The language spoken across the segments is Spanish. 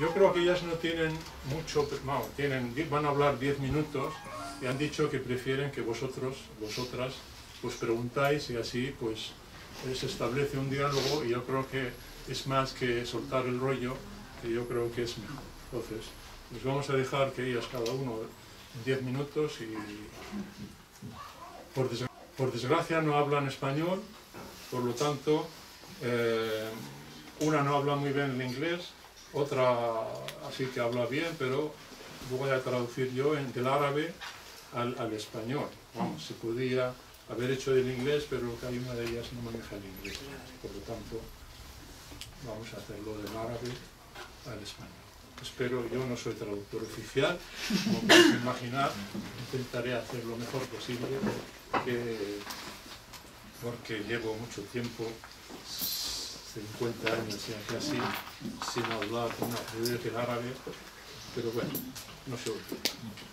Yo creo que ellas no tienen mucho, vamos, van a hablar 10 minutos y han dicho que prefieren que vosotras, pues preguntáis y así pues se establece un diálogo, y yo creo que es más que soltar el rollo, que yo creo que es mejor. Entonces, les vamos a dejar que ellas cada uno 10 minutos y por desgracia no hablan español, por lo tanto una no habla muy bien el inglés, otra así que habla bien, pero voy a traducir yo del árabe al español. Vamos, se podía haber hecho del inglés, pero que hay una de ellas no maneja el inglés, por lo tanto vamos a hacerlo del árabe al español. Espero, yo no soy traductor oficial, como podéis imaginar, intentaré hacer lo mejor posible, porque llevo mucho tiempo, 50 años ya casi, sin hablar con una fluidez del árabe, pero bueno, no se olvide.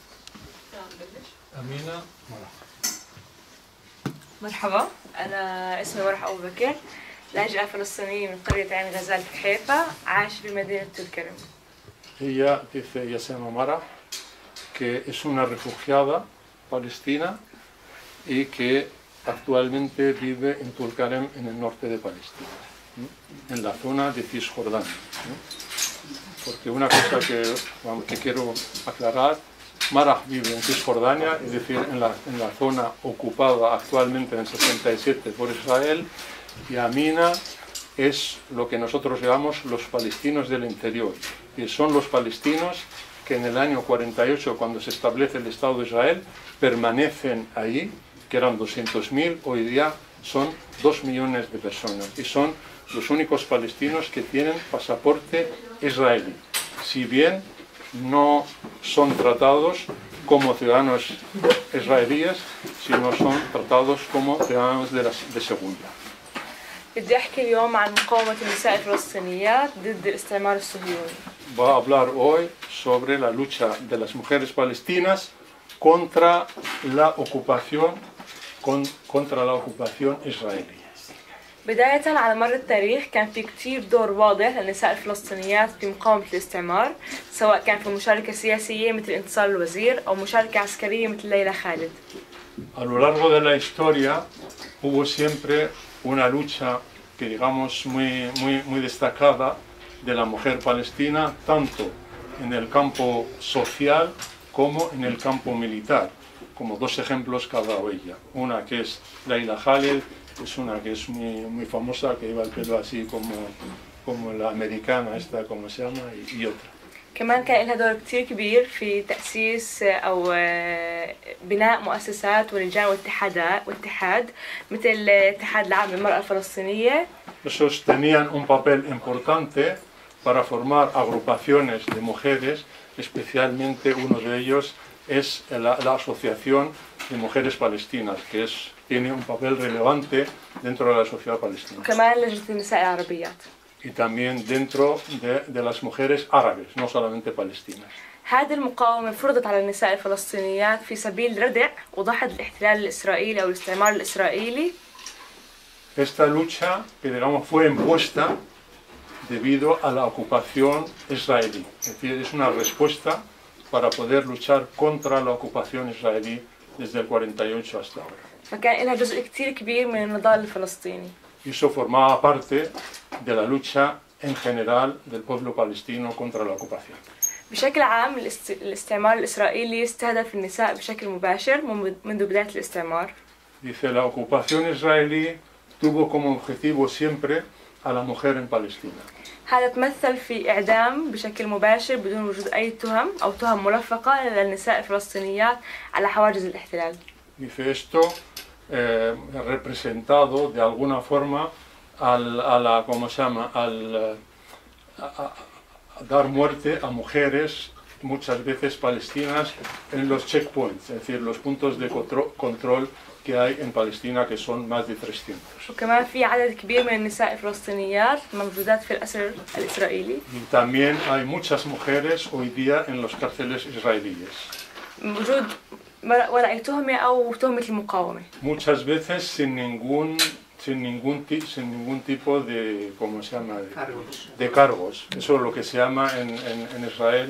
أمينة مرحبا. مرحبا، أنا اسمي مرح أبو بكر، لاجئة فلسطينية من قرية عين غزال في حيفا، عايش في مدينة الكرم. Ella dice, ella se llama Mara, que es una refugiada palestina y que actualmente vive en Tulkarem, en el norte de Palestina, ¿no? En la zona de Cisjordania, ¿no? Porque una cosa que quiero aclarar, Mara vive en Cisjordania, es decir, en la zona ocupada actualmente en el 67 por Israel, y Amina es lo que nosotros llamamos los palestinos del interior, y son los palestinos que en el año 48, cuando se establece el Estado de Israel, permanecen ahí, que eran 200.000, hoy día son 2 millones de personas, y son los únicos palestinos que tienen pasaporte israelí, si bien no son tratados como ciudadanos israelíes, sino son tratados como ciudadanos de segunda. بدي أحكي اليوم عن مقاومة النساء الفلسطينيات ضد الاستعمار الصهيوني. Va a hablar hoy sobre la lucha de las mujeres palestinas contra la ocupación israelí. بداية على مر التاريخ كان في كتير دور واضح للنساء الفلسطينيات في مقاومة الاستعمار، سواء كان في مشاركة سياسية مثل انتصار الوزير أو مشاركة عسكرية مثل ليلى خالد. A lo largo de la historia hubo siempre una lucha que digamos muy destacada de la mujer palestina, tanto en el campo social como en el campo militar, como dos ejemplos que ha dado ella. Una que es Leila Khaled, es una que es muy famosa, que lleva el pelo así como la americana, esta como se llama, y otra. كمان كان لها دور كتير كبير في تأسيس أو بناء مؤسسات ولجان واتحاد مثل الاتحاد العام للمرأة الفلسطينية. Esos tenían un papel importante para formar agrupaciones de mujeres, especialmente uno de ellos es la Asociación de Mujeres Palestinas, que tiene un papel relevante dentro de la sociedad palestina. وكمان لجنة النساء العربيات. Y también dentro de las mujeres árabes, no solamente palestinas. هذه المقاومة فرضت على النساء الفلسطينيات في سبيل ردع وضحد الاحتلال الإسرائيلي أو الاستعمار الإسرائيلي. Esta lucha, que digamos fue impuesta debido a la ocupación israelí, es decir, es una respuesta para poder luchar contra la ocupación israelí desde el 48 hasta ahora. فكان لها جزء كتير كبير من النضال الفلسطيني. Y eso formaba parte de la lucha en general del pueblo palestino contra la ocupación. بشكل عام الاستعمار الإسرائيلي استهدف النساء بشكل مباشر منذ بداية الاستعمار. Dice, la ocupación israelí tuvo como objetivo siempre a la mujer en Palestina. هذا تمثل في إعدام بشكل مباشر بدون وجود أي تهم أو تهم ملفقة للنساء الفلسطينيات على حواجز الاحتلال. Dice esto representado de alguna forma a dar muerte a mujeres muchas veces palestinas en los checkpoints, es decir, los puntos de control que hay en Palestina, que son más de 300. وكمان في عدد كبير من النساء الفلسطينيات موجودات في الأسر الإسرائيلي. Y también hay muchas mujeres hoy día en los cárceles israelíes. وجود ولا أي تهمة أو تهمة المقاومة. Muchas veces sin ningún sin ningún tipo de, ¿cómo se llama? Cargos. De cargos. Eso es lo que se llama en Israel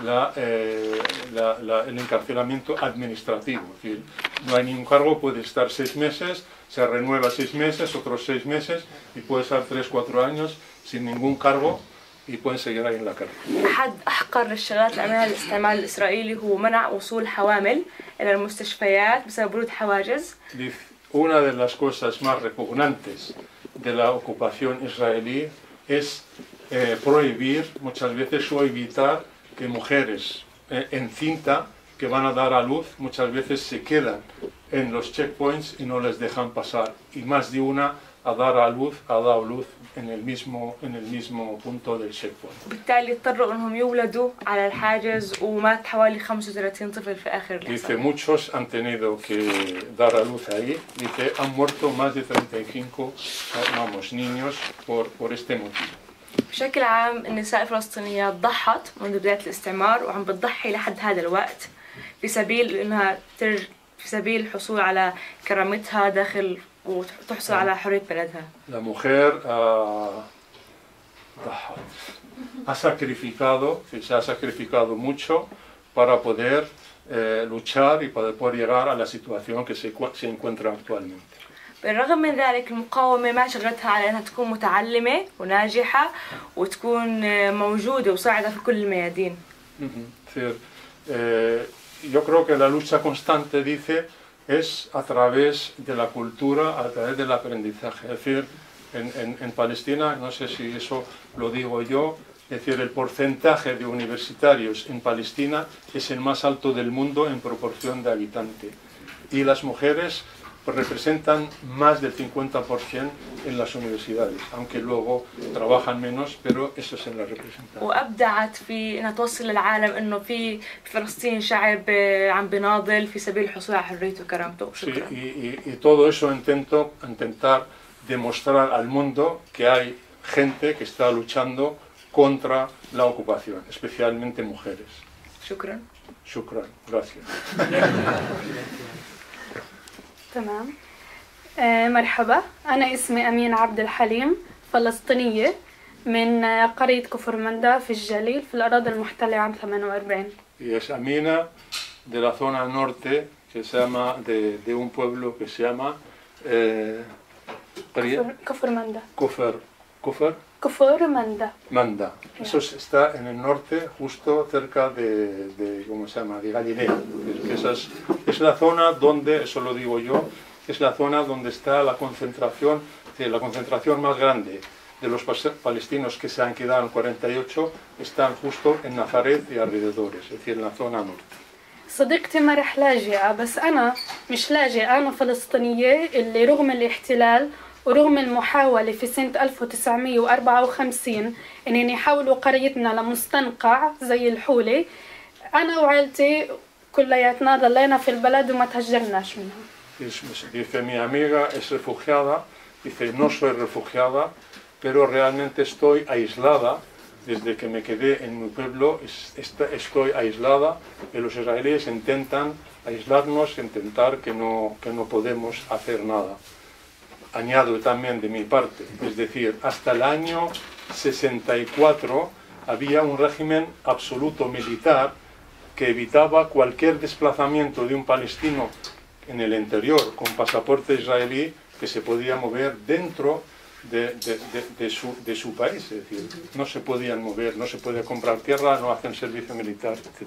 el encarcelamiento administrativo. Es decir, no hay ningún cargo, puede estar 6 meses, se renueva 6 meses, otros 6 meses, y puede estar 3, 4 años sin ningún cargo y pueden seguir ahí en la cárcel. أحد أحقر الشغلات اللي عملها الاستعمار الإسرائيلي هو منع وصول حوامل إلى المستشفيات بسبب وجود حواجز. Una de las cosas más repugnantes de la ocupación israelí es prohibir muchas veces o evitar que mujeres encinta que van a dar a luz muchas veces se quedan en los checkpoints y no les dejan pasar, y más de una ha dado luz en el mismo punto del checkpoint. بالتالي اضطروا إنهم يولدوا على الحاجز ومات حوالي 35 طفل في آخر Dice, الحصار. muchos han tenido que dar a luz ahí. Dice, han muerto más de 35 niños por este motivo. بشكل عام النساء الفلسطينيات ضحت منذ بداية الاستعمار وعم بتضحي لحد هذا الوقت في سبيل الحصول على كرامتها داخل وتحصل على حرية بلدها. La mujer se ha sacrificado mucho para poder luchar y para poder llegar a la situación que se encuentra actualmente. بالرغم من ذلك المقاومة ما شغلتها على أنها تكون متعلمة وناجحة وتكون موجودة وصاعدة في كل الميادين. Yo creo que la lucha constante, dice, es a través de la cultura, a través del aprendizaje. Es decir, en Palestina, no sé si eso lo digo yo, es decir, el porcentaje de universitarios en Palestina es el más alto del mundo en proporción de habitante. Y las mujeres representan más del 50% en las universidades, aunque luego trabajan menos, pero eso es en la representación. وأبدعت في أنها توصل للعالم إنه في فلسطين شعب عم بيناضل في سبيل الحصول على حريته وكرامته. شكرا. Y todo eso intentar demostrar al mundo que hay gente que está luchando contra la ocupación, especialmente mujeres. شكرا. Shukran, gracias. تمام. مرحبا، أنا اسمي أمين عبد الحليم، فلسطينية من قرية كفر مندا في الجليل في الأراضي المحتلة عام 48. Y es Amina de la zona norte, que se llama de un pueblo que se llama كفر مندا. Kufr كفر مندا. Manda. Eso está en el norte, justo cerca de ¿cómo se llama? De Galilea. Esa es la zona donde, eso lo digo yo, es la zona donde está la concentración más grande de los palestinos que se han quedado en 48, están justo en Nazaret y alrededores, es decir, en la zona norte. صديقتي ما رح لاجئة، بس أنا مش لاجئة، أنا فلسطينية اللي رغم الاحتلال ورغم المحاولة في سنة 1954 إنهم يحولوا قريتنا لمستنقع زي الحولة، أنا وعائلتي كلياتنا ضلينا في البلد وما تهجرناش منها. Dice, mi amiga es refugiada, dice, no soy refugiada, pero realmente estoy aislada. Desde que me quedé en mi pueblo estoy aislada, y los israelíes intentan aislarnos, intentar que no podemos hacer nada. Añado también de mi parte, es decir, hasta el año 64 había un régimen absoluto militar que evitaba cualquier desplazamiento de un palestino en el interior con pasaporte israelí que se podía mover dentro de su país, es decir, no se podían mover, no se podía comprar tierra, no hacen servicio militar, etc.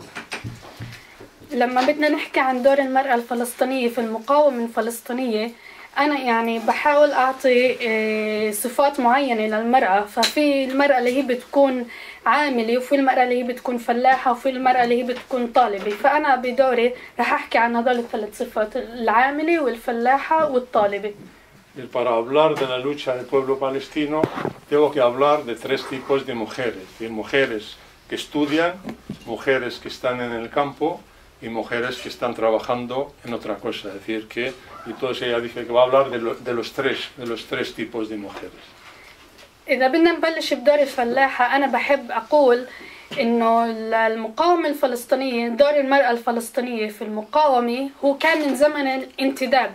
لما بدنا نحكي عن دور المرأة الفلسطينية في المقاومة الفلسطينية، أنا يعني بحاول أعطي صفات معينة للمرأة. ففي المرأة اللي هي بتكون عاملة، وفي المرأة اللي هي بتكون فلاحة، وفي المرأة اللي هي بتكون طالبة. فأنا بدوري رح أحكي عن هذول الثلاث صفات: العاملة والفلاحة والطالبة. Para hablar de la lucha del pueblo palestino, tengo que hablar de 3 tipos de mujeres. De mujeres que estudian, mujeres que están en el campo y mujeres que están trabajando en otra cosa. Es decir, que, y entonces ella dice que va a hablar de los tres tipos de mujeres. إذا بدنا نبلش بدور الفلاحة، أنا بحب أقول إنه المقاومة الفلسطينية، دور المرأة الفلسطينية في المقاومة هو كان من زمن الانتداب.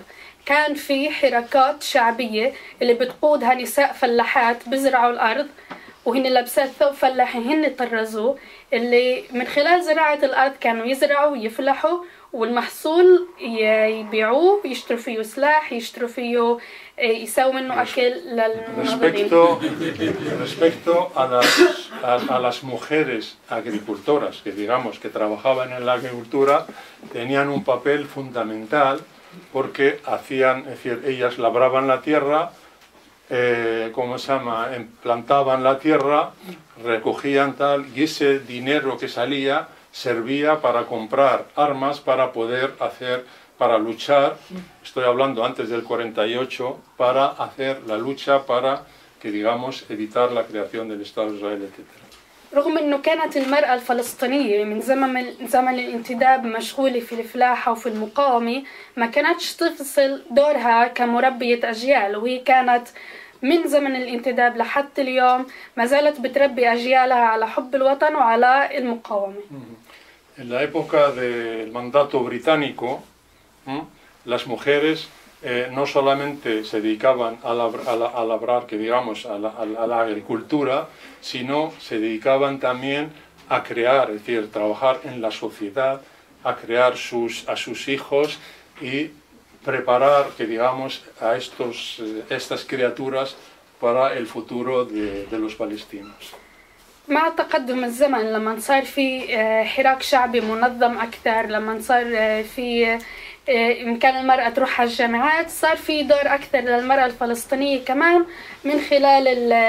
كان في حركات شعبية اللي بتقودها نساء فلاحات بزرعوا الأرض وهن لابسات ثوب فلاحي هن طرزوه، اللي من خلال زراعة الأرض كانوا يزرعوا ويفلحوا والمحصول يبيعوه، يشتروا فيه سلاح، يشتروا فيه يساوي منه أكل للمناضلين. Respecto a las mujeres agricultoras que digamos que trabajaban en la agricultura, tenían un papel fundamental porque hacían, es decir, ellas labraban la tierra, ¿cómo se llama? Plantaban la tierra, recogían tal, y ese dinero que salía servía para comprar armas para poder hacer, para luchar, estoy hablando antes del 48, para hacer la lucha para que digamos evitar la creación del Estado de Israel, etc. رغم انه كانت المرأة الفلسطينية من زمن الانتداب مشغولة في الفلاحة وفي المقاومة، ما كانتش تفصل دورها كمربية أجيال، وهي كانت من زمن الانتداب لحد اليوم ما زالت بتربي أجيالها على حب الوطن وعلى المقاومة. En la época del mandato británico, las mujeres no solamente se dedicaban a labrar, que digamos, a la agricultura, sino se dedicaban también a crear, es decir, trabajar en la sociedad, a crear a sus hijos y preparar, que digamos, a estas criaturas para el futuro de los palestinos. مع تقدم الزمن لما صار في حراك شعبي منظم أكثر، لما صار في إمكان المرأة تروح على الجامعات، صار في دور أكثر للمرأة الفلسطينية كمان من خلال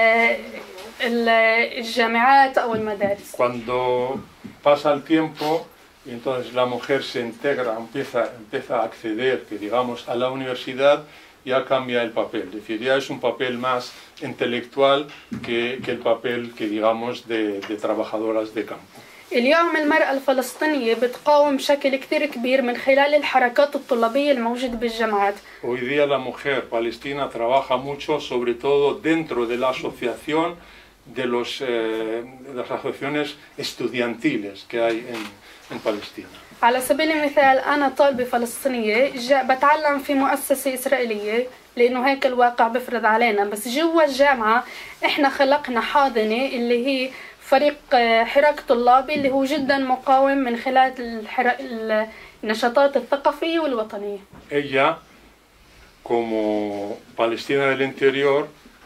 الجامعات أو المدارس. Cuando pasa el tiempo, y entonces la mujer se integra, empieza a acceder, que digamos, a la universidad, ya cambia el papel, es decir, ya es un papel más intelectual que el papel, que digamos, de trabajadoras de campo. اليوم المرأة الفلسطينية بتقاوم بشكل كثير كبير من خلال الحركات الطلابية الموجودة بالجامعات. Hoy día la mujer palestina trabaja mucho, sobre todo dentro de la asociación de las asociaciones estudiantiles que hay en Palestina. على سبيل المثال أنا طالبة فلسطينية بتعلم في مؤسسة إسرائيلية لأنه هيك الواقع بفرض علينا، بس جوا الجامعة إحنا خلقنا حاضنة اللي هي فريق حراك طلابي اللي هو جدا مقاوم من خلال النشاطات الثقافية والوطنية. Ella, como palestina del interior,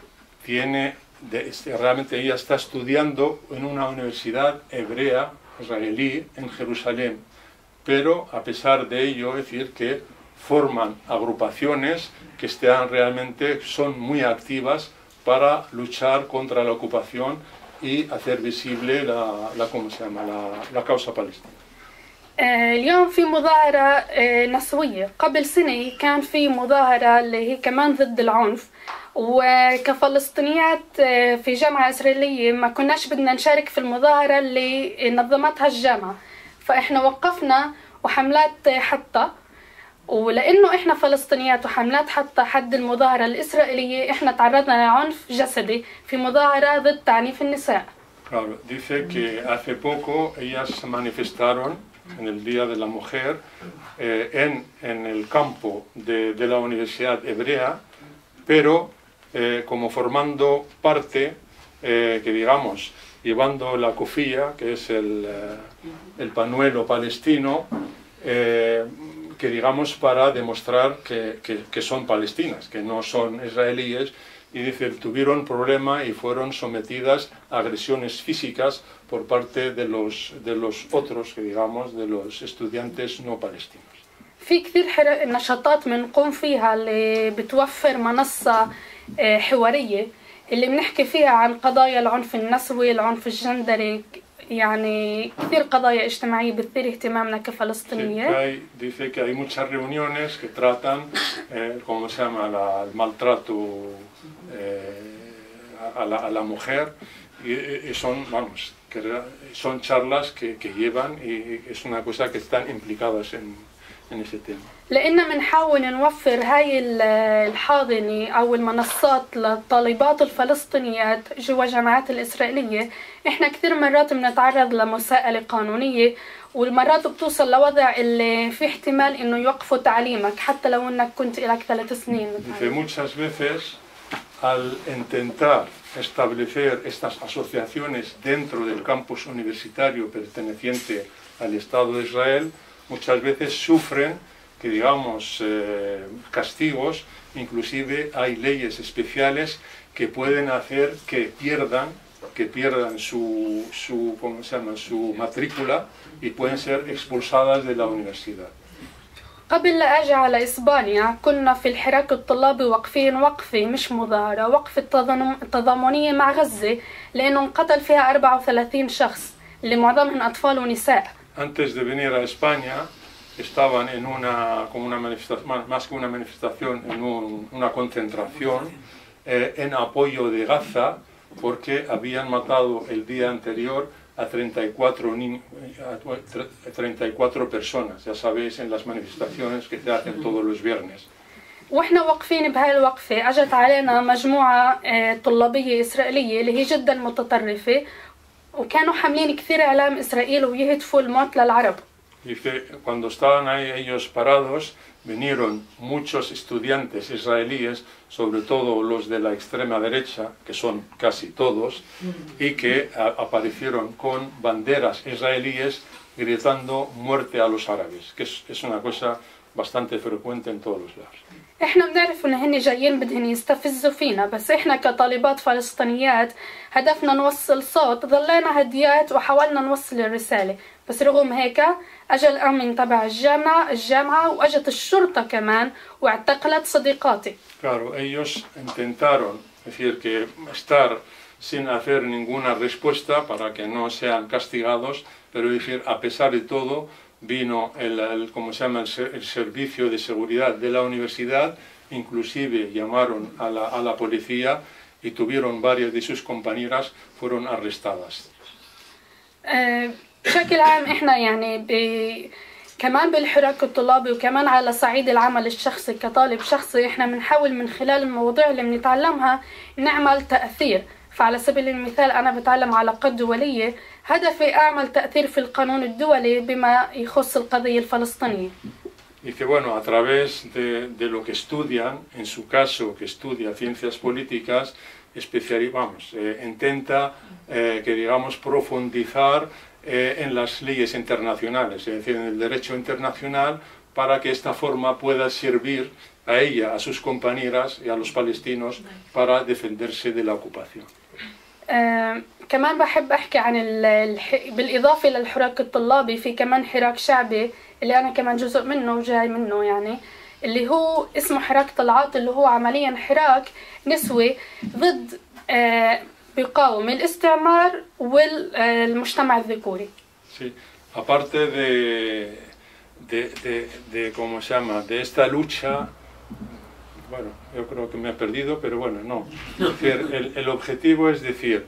realmente ella está estudiando en una universidad hebrea israelí en Jerusalén, pero a pesar de ello, es decir, que forman agrupaciones que son muy activas para luchar contra la ocupación y hacer visible la causa palestina. اليوم في مظاهرة نسوية، قبل سنة كان في مظاهرة اللي هي كمان ضد العنف، وكفلسطينيات في جامعة إسرائيلية ما كناش بدنا نشارك في المظاهرة اللي نظمتها الجامعة، فإحنا وقفنا وحملات حتى، ولأنه إحنا فلسطينيات وحملات حتى حد المظاهرة الإسرائيلية إحنا تعرضنا لعنف جسدي في مظاهرة ضد تعنيف النساء. Claro, dice que hace poco ellas se manifestaron en el Día de la Mujer en el campo de la Universidad Hebrea, pero como formando parte, que digamos, llevando la kufía, que es el pañuelo palestino, que digamos para demostrar que son palestinas, que no son israelíes, y dice, tuvieron problema y fueron sometidas a agresiones físicas por parte de los otros, que digamos, de los estudiantes no palestinos. في كثير نشاطات بنقوم فيها اللي بتوفر منصة حوارية اللي بنحكي فيها عن قضايا العنف النسوي، العنف الجندري، يعني كثير قضايا اجتماعية بتثير اهتمامنا كفلسطينية. Dice que hay muchas reuniones que tratan, ¿cómo se llama?, el maltrato a la mujer, y son, vamos, son charlas que llevan, y es una cosa que están implicadas en ese tema. لأننا بنحاول نوفر هاي الحاضنة أو المنصات للطالبات الفلسطينيات جوا الجامعات الإسرائيلية. إحنا كثير مرات بنتعرض لمساءلة قانونية، والمرات بتوصل لوضع اللي في احتمال إنه يوقفوا تعليمك حتى لو إنك كنت إلك 3 سنين. Dice, muchas veces al intentar establecer estas asociaciones dentro del campus universitario perteneciente al Estado de Israel, muchas veces sufren que digamos castigos, inclusive hay leyes especiales que pueden hacer que pierdan su matrícula y pueden ser expulsadas de la universidad. قبل لا أجي على إسبانيا كنا في الحراك الطلابي واقفين وقفة مش مظاهرة، وقفة تضامنية مع غزة لأنه انقتل فيها 34 شخص اللي معظمهم أطفال ونساء. Antes de venir a España estaban en una manifestación, más que una manifestación, en una concentración en apoyo de Gaza, porque habían matado el día anterior a 34 personas, ya sabéis, en las manifestaciones que se hacen todos los viernes. واحنا واقفين بهاي الوقفة اجت علينا مجموعة طلابية إسرائيلية اللي هي جدا متطرفة، وكانوا حاملين كثير إعلام إسرائيل ويهتفوا الموت للعرب. Dice, cuando estaban ahí ellos parados, vinieron muchos estudiantes israelíes, sobre todo los de la extrema derecha, que son casi todos, y que aparecieron con banderas israelíes gritando muerte a los árabes, que es una cosa bastante frecuente en todos los lados. احنا بنعرف ان هن جايين بدهن يستفزوا فينا، بس احنا كطالبات فلسطينيات هدفنا نوصل صوت، ظلينا هديات وحاولنا نوصل الرسالة، بس رغم هيك اجى الامن تبع الجامعة واجت الشرطة كمان واعتقلت صديقاتي. Claro, ellos intentaron, decir, que estar sin hacer ninguna respuesta para que no sean castigados, pero decir, a pesar de todo, vino ¿cómo se llama? El servicio de seguridad de la universidad, inclusive llamaron a la policía y tuvieron varias de sus compañeras fueron arrestadas. بشكل عام احنا يعني كمان بالحراك الطلابي وكمان على صعيد العمل الشخصي كطالب شخصي احنا بنحاول من خلال المواضيع اللي بنتعلمها نعمل تأثير. فعلى سبيل المثال أنا بتعلم علاقات دولية، هدفي أعمل تأثير في القانون الدولي بما يخص القضية الفلسطينية. Y que bueno, a través de lo que estudian, en su caso que estudia ciencias políticas, intenta que digamos profundizar en las leyes internacionales, es decir, en el derecho internacional, para que esta forma pueda servir a ella, a sus compañeras y a los palestinos para defenderse de la ocupación. كمان بحب أحكي عن بالإضافة للحراك الطلابي في كمان حراك شعبي اللي أنا كمان جزء منه وجاي منه، يعني اللي هو اسمه حراك طلعات، اللي هو عمليا حراك نسوي ضد بيقاوم الاستعمار والمجتمع الذكوري. Sí, aparte ¿cómo se llama? De esta lucha, bueno, yo creo que me he perdido, pero bueno, no. Es decir, el objetivo es decir,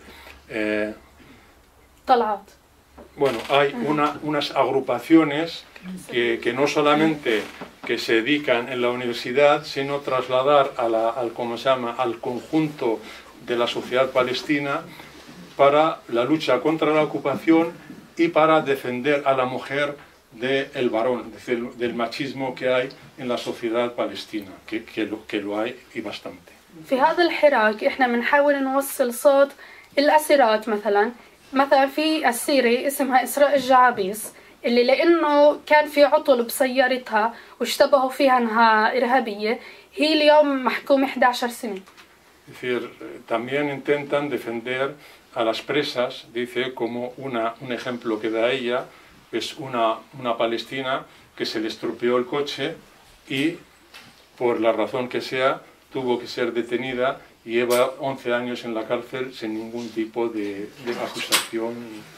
bueno, hay unas agrupaciones que no solamente que se dedican en la universidad, sino trasladar ¿cómo se llama? Al conjunto de la sociedad palestina para la lucha contra la ocupación y para defender a la mujer del varón, es decir, del machismo que hay en la sociedad palestina, que lo hay y bastante. في هذا الحراك احنا بنحاول نوصل صوت الأسيرات. مثلا في أسيرة اسمها إسراء الجعابيس اللي لأنه كان في عطل بسيارتها واشتبهوا فيها أنها إرهابية، هي اليوم محكومة 11 سنة. Es decir, también intentan defender a las presas, dice, como un ejemplo que da ella, es una palestina que se le estropeó el coche y por la razón que sea tuvo que ser detenida y lleva 11 años en la cárcel sin ningún tipo de acusación.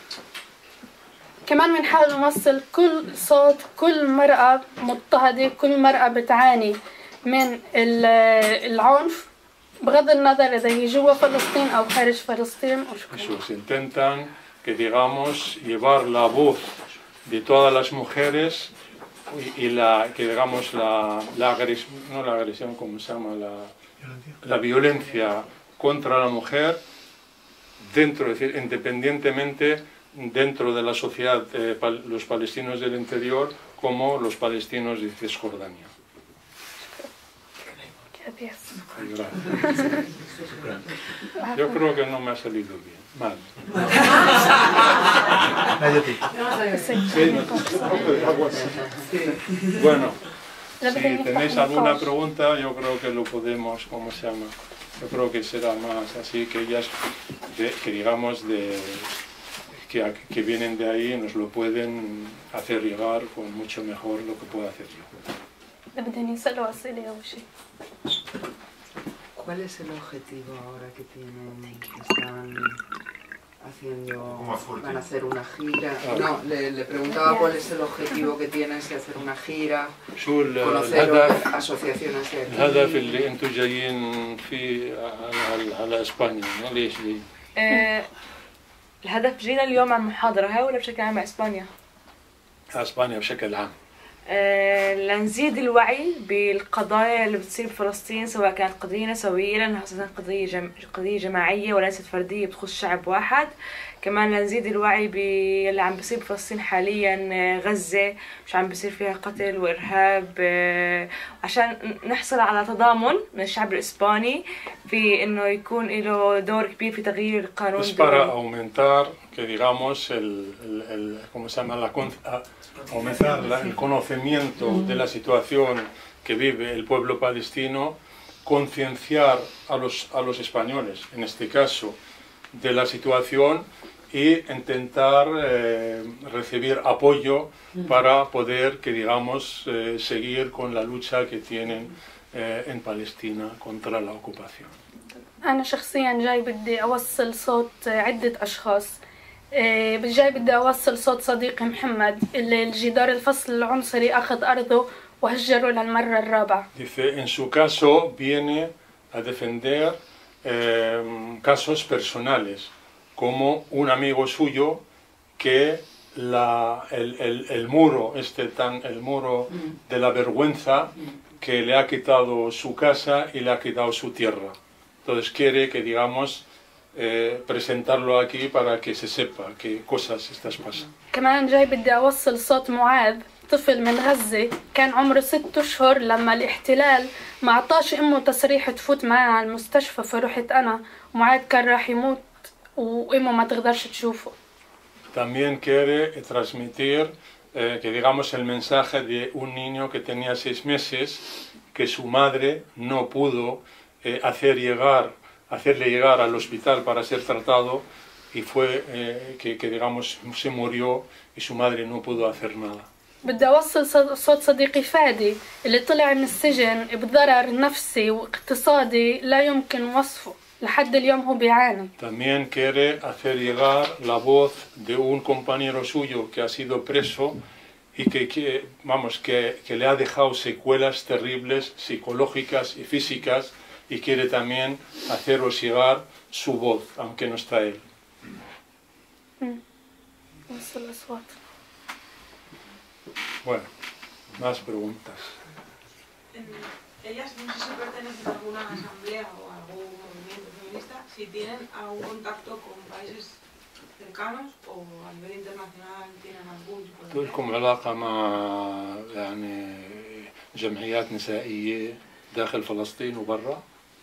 كمان بنحاول نوصل كل صوت كل مرأة مضطهدة، كل مرأة بتعاني من العنف بغض النظر إذا هي جوا فلسطين أو خارج فلسطين. Eso, intentan que digamos llevar la voz de todas las mujeres que digamos la agresión, no la agresión, ¿cómo se llama? La violencia contra la mujer dentro, es decir, independientemente dentro de la sociedad, los palestinos del interior como los palestinos de Cisjordania. Yo creo que no me ha salido bien. Mal. Bueno, si tenéis alguna pregunta, yo creo que lo podemos, ¿cómo se llama? Yo creo que será más así que ellas, que digamos, que vienen de ahí, nos lo pueden hacer llegar con mucho mejor lo que puedo hacer yo. ¿Cuál es el objetivo ahora que tienen, que están haciendo, van a hacer una gira? No, le preguntaba cuál es el objetivo que tienen, si hacer una gira, conocer asociaciones de aquí. الهدف اللي انتم جايين فيه على اسبانيا ليش جايين؟ الهدف جينا اليوم عن محاضرة هاي ولا بشكل عام اسبانيا؟ اسبانيا بشكل عام. لنزيد الوعي بالقضايا اللي بتصير بفلسطين، سواء كانت قضية نسوية لأنها خاصة قضية جماعية وليست فردية بتخص شعب واحد. كمان لنزيد الوعي باللي عم بيصير بفلسطين حاليا، غزة مش عم بيصير فيها قتل وإرهاب، عشان نحصل على تضامن من الشعب الإسباني في إنه يكون له دور كبير في تغيير القانون. Es para aumentar, que digamos, ¿cómo se llama? Aumentar el conocimiento de la situación que vive el pueblo palestino, concienciar a los españoles, en este caso, de la situación y intentar recibir apoyo para poder, que digamos, seguir con la lucha que tienen en Palestina contra la ocupación. أنا شخصيا جاي بدي أوصل صوت عدة أشخاص. جاي بدي أوصل صوت صديقي محمد اللي الجدار الفصل العنصري أخذ أرضه وهجره للمرة الرابعة. Dice, en su caso viene a defender casos personales, como un amigo suyo que el muro, el muro de la vergüenza, que le ha quitado su casa y le ha quitado su tierra. Entonces quiere que, digamos, presentarlo aquí para que se sepa qué cosas estas pasan. كمان جاي بدي أوصل صوت معاذ، طفل من غزة كان عمره 6 أشهر لما الاحتلال ما عطاش أمه تصريح تفوت معاه على المستشفى، فرحت أنا ومعاذ كان راح يموت وأمه ما تقدرش تشوفه. También quiere transmitir que digamos el mensaje de un niño que tenía 6 meses que su madre no pudo hacerle llegar al hospital para ser tratado y fue que digamos se murió y su madre no pudo hacer nada. بدي أوصل صوت صديقي فادي اللي طلع من السجن بضرر نفسي واقتصادي لا يمكن وصفه، لحد اليوم هو بيعاني. También quiere hacer llegar la voz de un compañero suyo que ha sido preso y que le ha dejado secuelas terribles psicológicas y físicas, y quiere también haceros llegar su voz, aunque no está él. Bueno, más preguntas. Ellas no sé si pertenecen a alguna asamblea o a algún movimiento feminista, si tienen algún contacto con países cercanos o a nivel internacional tienen algún tipo de... لكم علاقة مع يعني جمعيات نسائية داخل فلسطين وبرا؟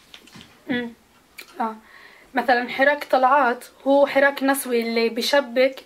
مثلا حراك طلعات هو حراك نسوي اللي بيشبك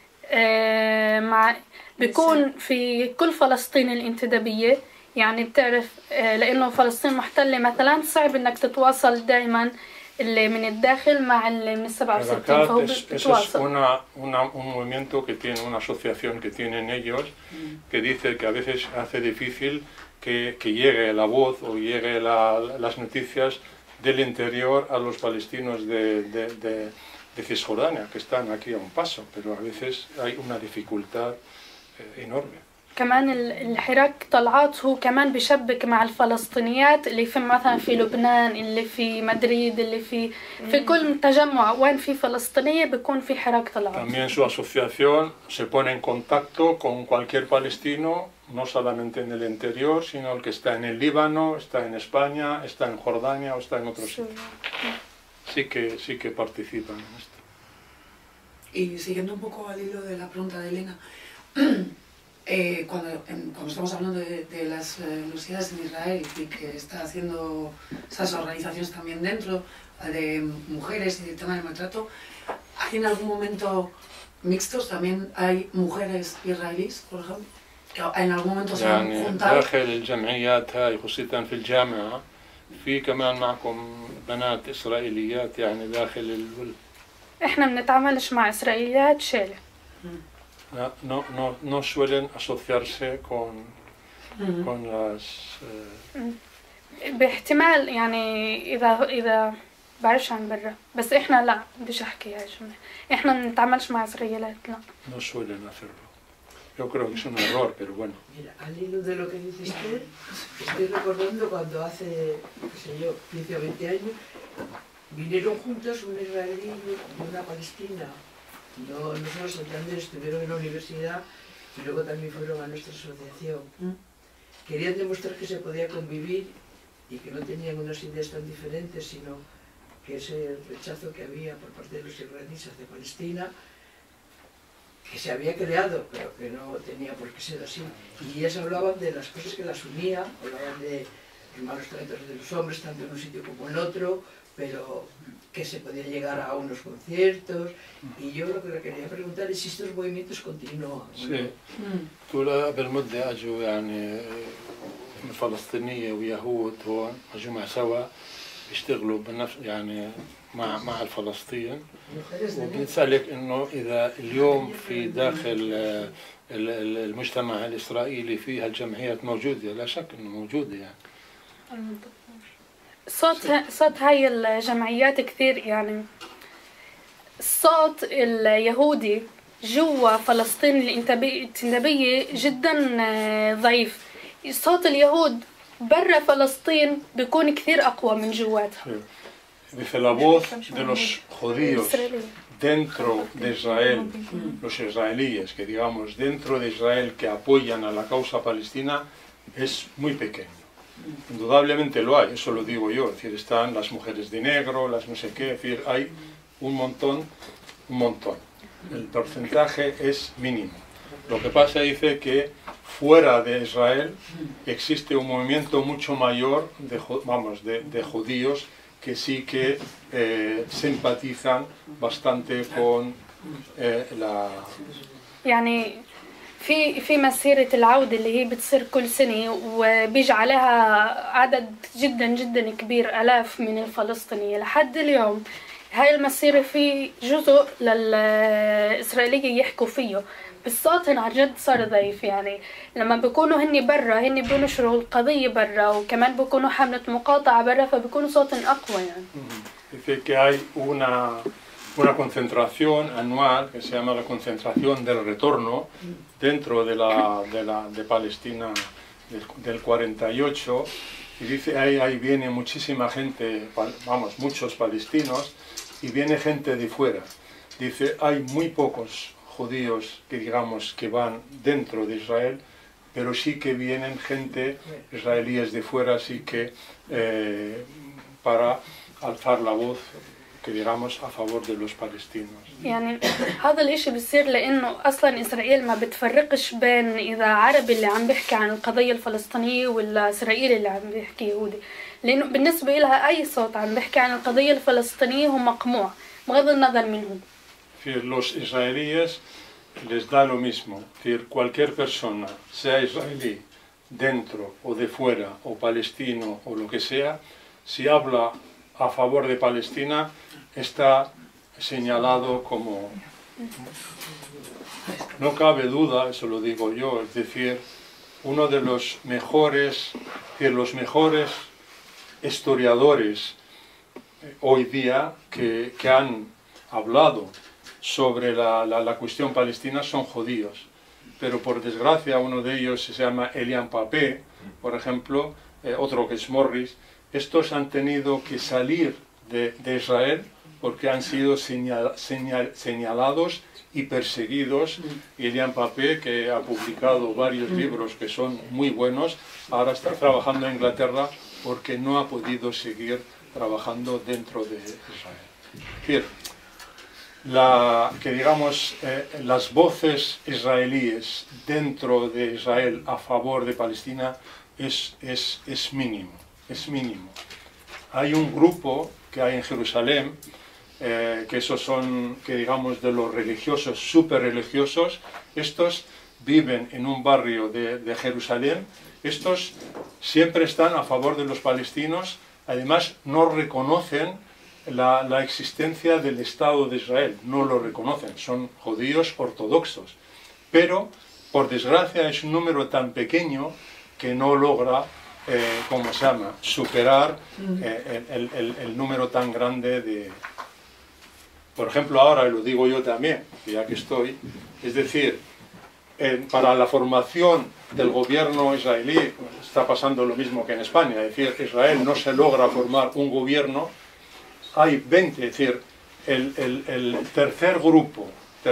مع بيكون في كل فلسطين الانتدابية، يعني بتعرف لأنه فلسطين محتلة مثلا صعب إنك تتواصل دائما اللي من الداخل مع اللي من 67 فهو بتواصل. Un movimiento que tiene una asociación que tienen ellos que dice que a veces hace difícil que llegue la voz o llegue las noticias del interior a los palestinos de Cisjordania, que están aquí a un paso, pero a veces hay una dificultad enorme. كمان الحراك طلعات هو كمان بيشبك مع الفلسطينيات اللي في مثلا في لبنان، اللي في مدريد، اللي في كل تجمع وين في فلسطينية بيكون في حراك طلعات. También su asociación se pone en contacto con cualquier palestino, no solamente en el interior, sino el que está en el Líbano, está en España, está en Jordania o está en otros sitios. Sí que participan en esto. Y siguiendo un poco al hilo de la pregunta de Elena, cuando estamos hablando de las universidades en Israel y que está haciendo esas organizaciones también dentro de mujeres y del tema del maltrato, ¿hay en algún momento mixtos? ¿También hay mujeres israelíes, por ejemplo? ¿Que en algún momento se han juntado? داخل الجمعيات هاي خصوصا في الجامعة في كمان معكم بنات إسرائيليات يعني داخل احنا بنتعاملش مع إسرائيليات شالة. No suelen asociarse con las... باحتمال يعني إذا بعرفش عن برا، بس إحنا لا بديش أحكي هاي الجملة، إحنا ما بنتعاملش مع إسرائيليات لا. No suelen hacerlo. Yo creo que es un error, pero bueno. Mira, al hilo de lo que dices tú, estoy recordando cuando hace, qué sé yo, 15 o 20 años, vinieron juntos un israelí y una palestina. No solo Santander, estuvieron en la universidad y luego también fueron a nuestra asociación. Querían demostrar que se podía convivir y que no tenían unas ideas tan diferentes, sino que ese rechazo que había por parte de los israelíes hacia Palestina, que se había creado, pero que no tenía por qué ser así. Y ellas hablaban de las cosas que las unían, hablaban de los malos tratos de los hombres, tanto en un sitio como en otro, pero que se podía llegar a unos conciertos. Y yo lo que le quería preguntar es si estos movimientos continúan. Sí. طول بالمدة أجوا يعني فلسطينية ويهود هون أجوا مع سوا يشتغلوا بنفس يعني مع الفلسطين. وبنسألك إنه إذا اليوم في داخل المجتمع الإسرائيلي في هالجمعيات موجودة، لا شك إنه موجودة يعني. صوت هاي الجمعيات كثير يعني الصوت اليهودي جوا فلسطين الانتدابية جدا ضعيف. صوت اليهود برا فلسطين بيكون كثير أقوى من جواتها. Dice la voz de los judíos dentro de Israel, los israelíes que digamos dentro de Israel que apoyan a la causa palestina es muy pequeño. Indudablemente lo hay, eso lo digo yo, es decir, están las mujeres de negro, las no sé qué, es decir, hay un montón. El porcentaje es mínimo. Lo que pasa dice que fuera de Israel existe un movimiento mucho mayor de judíos que sí que simpatizan bastante con la... يعني في مسيرة العودة اللي هي بتصير كل سنة وبيجي عليها عدد جدا جدا كبير آلاف من الفلسطينيين لحد اليوم. هاي المسيرة في جزء للإسرائيلية يحكوا فيه بس صوتهم عن جد صار ضعيف. يعني لما بيكونوا هني برا هني بينشروا القضية برا وكمان بيكونوا حملة مقاطعة برا فبيكونوا صوتهم أقوى يعني. Dice que hay una concentración anual que se llama la concentración del retorno dentro de Palestina del 48 y dice ahí viene muchísima gente, muchos palestinos y viene gente de fuera. Dice hay muy pocos judíos que digamos que van dentro de Israel, pero sí que vienen gente israelíes de fuera, así que para alzar la voz que digamos a favor de los palestinos. يعني هذا الاشي بيصير لانه اصلا اسرائيل ما بتفرقش بين اذا عربي اللي عم بيحكي عن القضية الفلسطينية ولا اسرائيلي اللي عم بيحكي يهودي، لانه بالنسبة لها اي صوت عم بيحكي عن القضية الفلسطينية هو مقموع بغض النظر منهم. Los israelíes les da lo mismo, es decir, cualquier persona, sea israelí, dentro o de fuera, o palestino o lo que sea, si habla a favor de Palestina, está señalado como... No cabe duda, eso lo digo yo, es decir, uno de los mejores historiadores hoy día que han hablado sobre la cuestión palestina son judíos. pero por desgracia uno de ellos se llama Elian Papé, por ejemplo, otro que es Morris. Estos han tenido que salir de Israel porque han sido señalados y perseguidos. Elian Papé, que ha publicado varios libros que son muy buenos, ahora está trabajando en Inglaterra porque no ha podido seguir trabajando dentro de Israel. Bien, las voces israelíes dentro de Israel a favor de Palestina es mínimo, es mínimo. Hay un grupo que hay en Jerusalén, que esos son, que digamos, de los religiosos, súper religiosos. Estos viven en un barrio de Jerusalén. Estos siempre están a favor de los palestinos. Además, no reconocen la existencia del Estado de Israel. No lo reconocen. Son judíos ortodoxos. Pero, por desgracia, es un número tan pequeño que no logra, ¿cómo se llama?, superar el número tan grande de... Por ejemplo, ahora, y lo digo yo también, ya que estoy, es decir, para la formación del gobierno israelí está pasando lo mismo que en España, es decir, Israel no se logra formar un gobierno, hay 20, es decir, el tercer grupo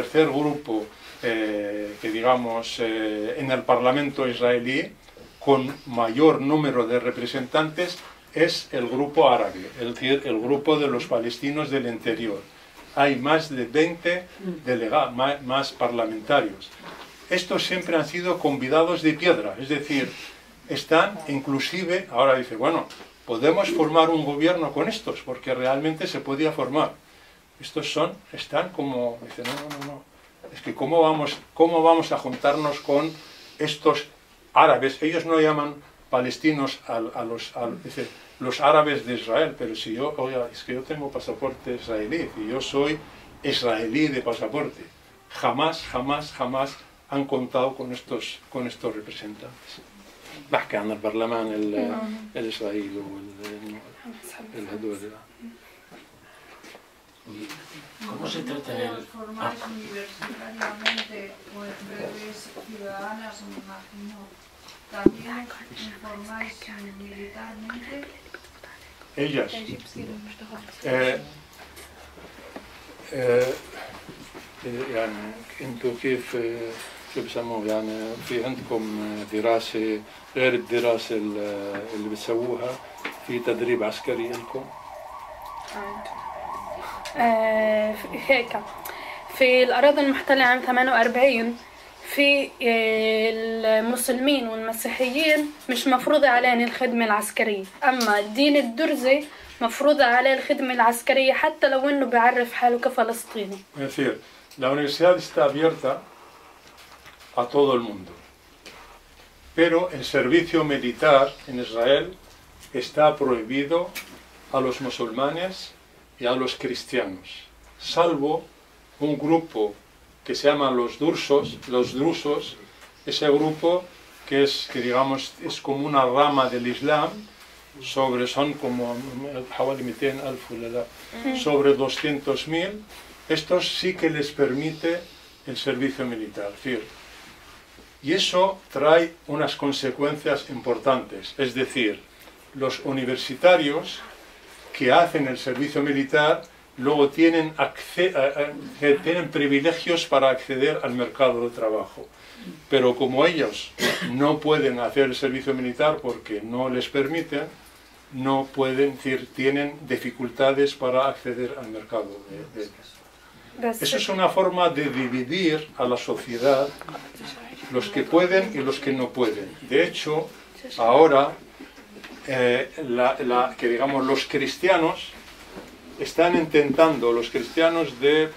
que digamos en el Parlamento israelí con mayor número de representantes es el grupo árabe, es decir, el grupo de los palestinos del interior. Hay más de 20 delegados, más parlamentarios. Estos siempre han sido convidados de piedra, es decir, están inclusive, ahora dice, bueno, podemos formar un gobierno con estos, porque realmente se podía formar. Estos están como, dicen, no, es que ¿cómo vamos a juntarnos con estos árabes? Ellos no llaman palestinos dice, los árabes de Israel, pero si yo, oiga, es que yo tengo pasaporte israelí, y yo soy israelí de pasaporte. Jamás han contado con estos representantes. بحكي عن البرلمان الإسرائيلي والهدول. ¿Cómo se trata el...? ¿Formáis universitariamente o en redes ciudadanas, me imagino? ¿También informáis militarmente? ellas. يعني انتوا كيف شو بسموه يعني في عندكم دراسة غير الدراسة اللي بتسووها في تدريب عسكري لكم؟ هيك في الأراضي المحتلة عام 48 في المسلمين والمسيحيين مش مفروضة عليهم الخدمة العسكرية، أما الدين الدرزي مفروضة عليه الخدمة العسكرية حتى لو إنه بيعرف حاله كفلسطيني. Es decir, la universidad está abierta a todo el mundo, pero el servicio militar en Israel está prohibido a los musulmanes y a los cristianos, salvo un grupo que se llaman los drusos, ese grupo que digamos es como una rama del Islam, son como sobre 200.000, estos sí que les permite el servicio militar. Y eso trae unas consecuencias importantes, es decir, los universitarios que hacen el servicio militar luego tienen privilegios para acceder al mercado de trabajo. Pero como ellos no pueden hacer el servicio militar porque no les permiten, no pueden, tienen dificultades para acceder al mercado de Eso es una forma de dividir a la sociedad, los que pueden y los que no pueden. De hecho, ahora, que digamos los cristianos están intentando, los cristianos de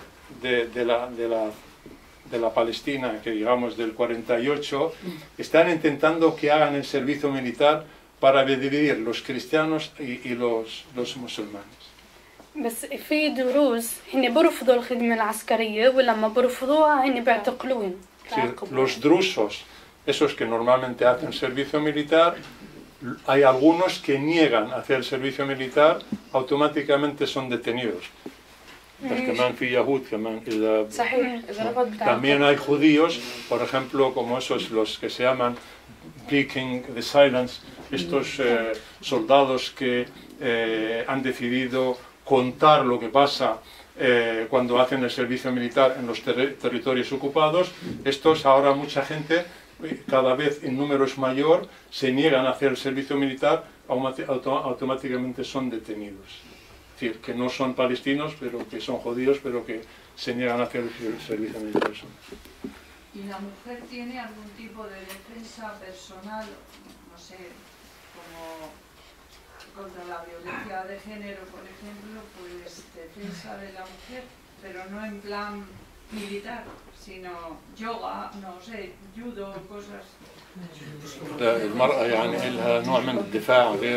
la Palestina, que digamos del 48, están intentando que hagan el servicio militar para dividir los cristianos y los musulmanes. بس في دروز هن برفضوا الخدمة العسكرية ولما برفضوها هن بيعتقلون. Los drusos, esos que normalmente hacen servicio militar, hay algunos que niegan hacer el servicio militar, automáticamente son detenidos. También hay judíos, por ejemplo, como esos los que se llaman Breaking the Silence, estos soldados que han decidido contar lo que pasa cuando hacen el servicio militar en los territorios ocupados. Estos ahora mucha gente, cada vez en números mayor, se niegan a hacer el servicio militar, automáticamente son detenidos. Es decir, que no son palestinos, pero que son judíos, pero que se niegan a hacer el servicio militar. ¿Y la mujer tiene algún tipo de defensa personal, no sé, como contra la violencia de género, por ejemplo, pues defensa de la mujer, pero no en plan militar, sino yoga, no sé, judo, cosas. المرأة يعني لها نوع من الدفاع غير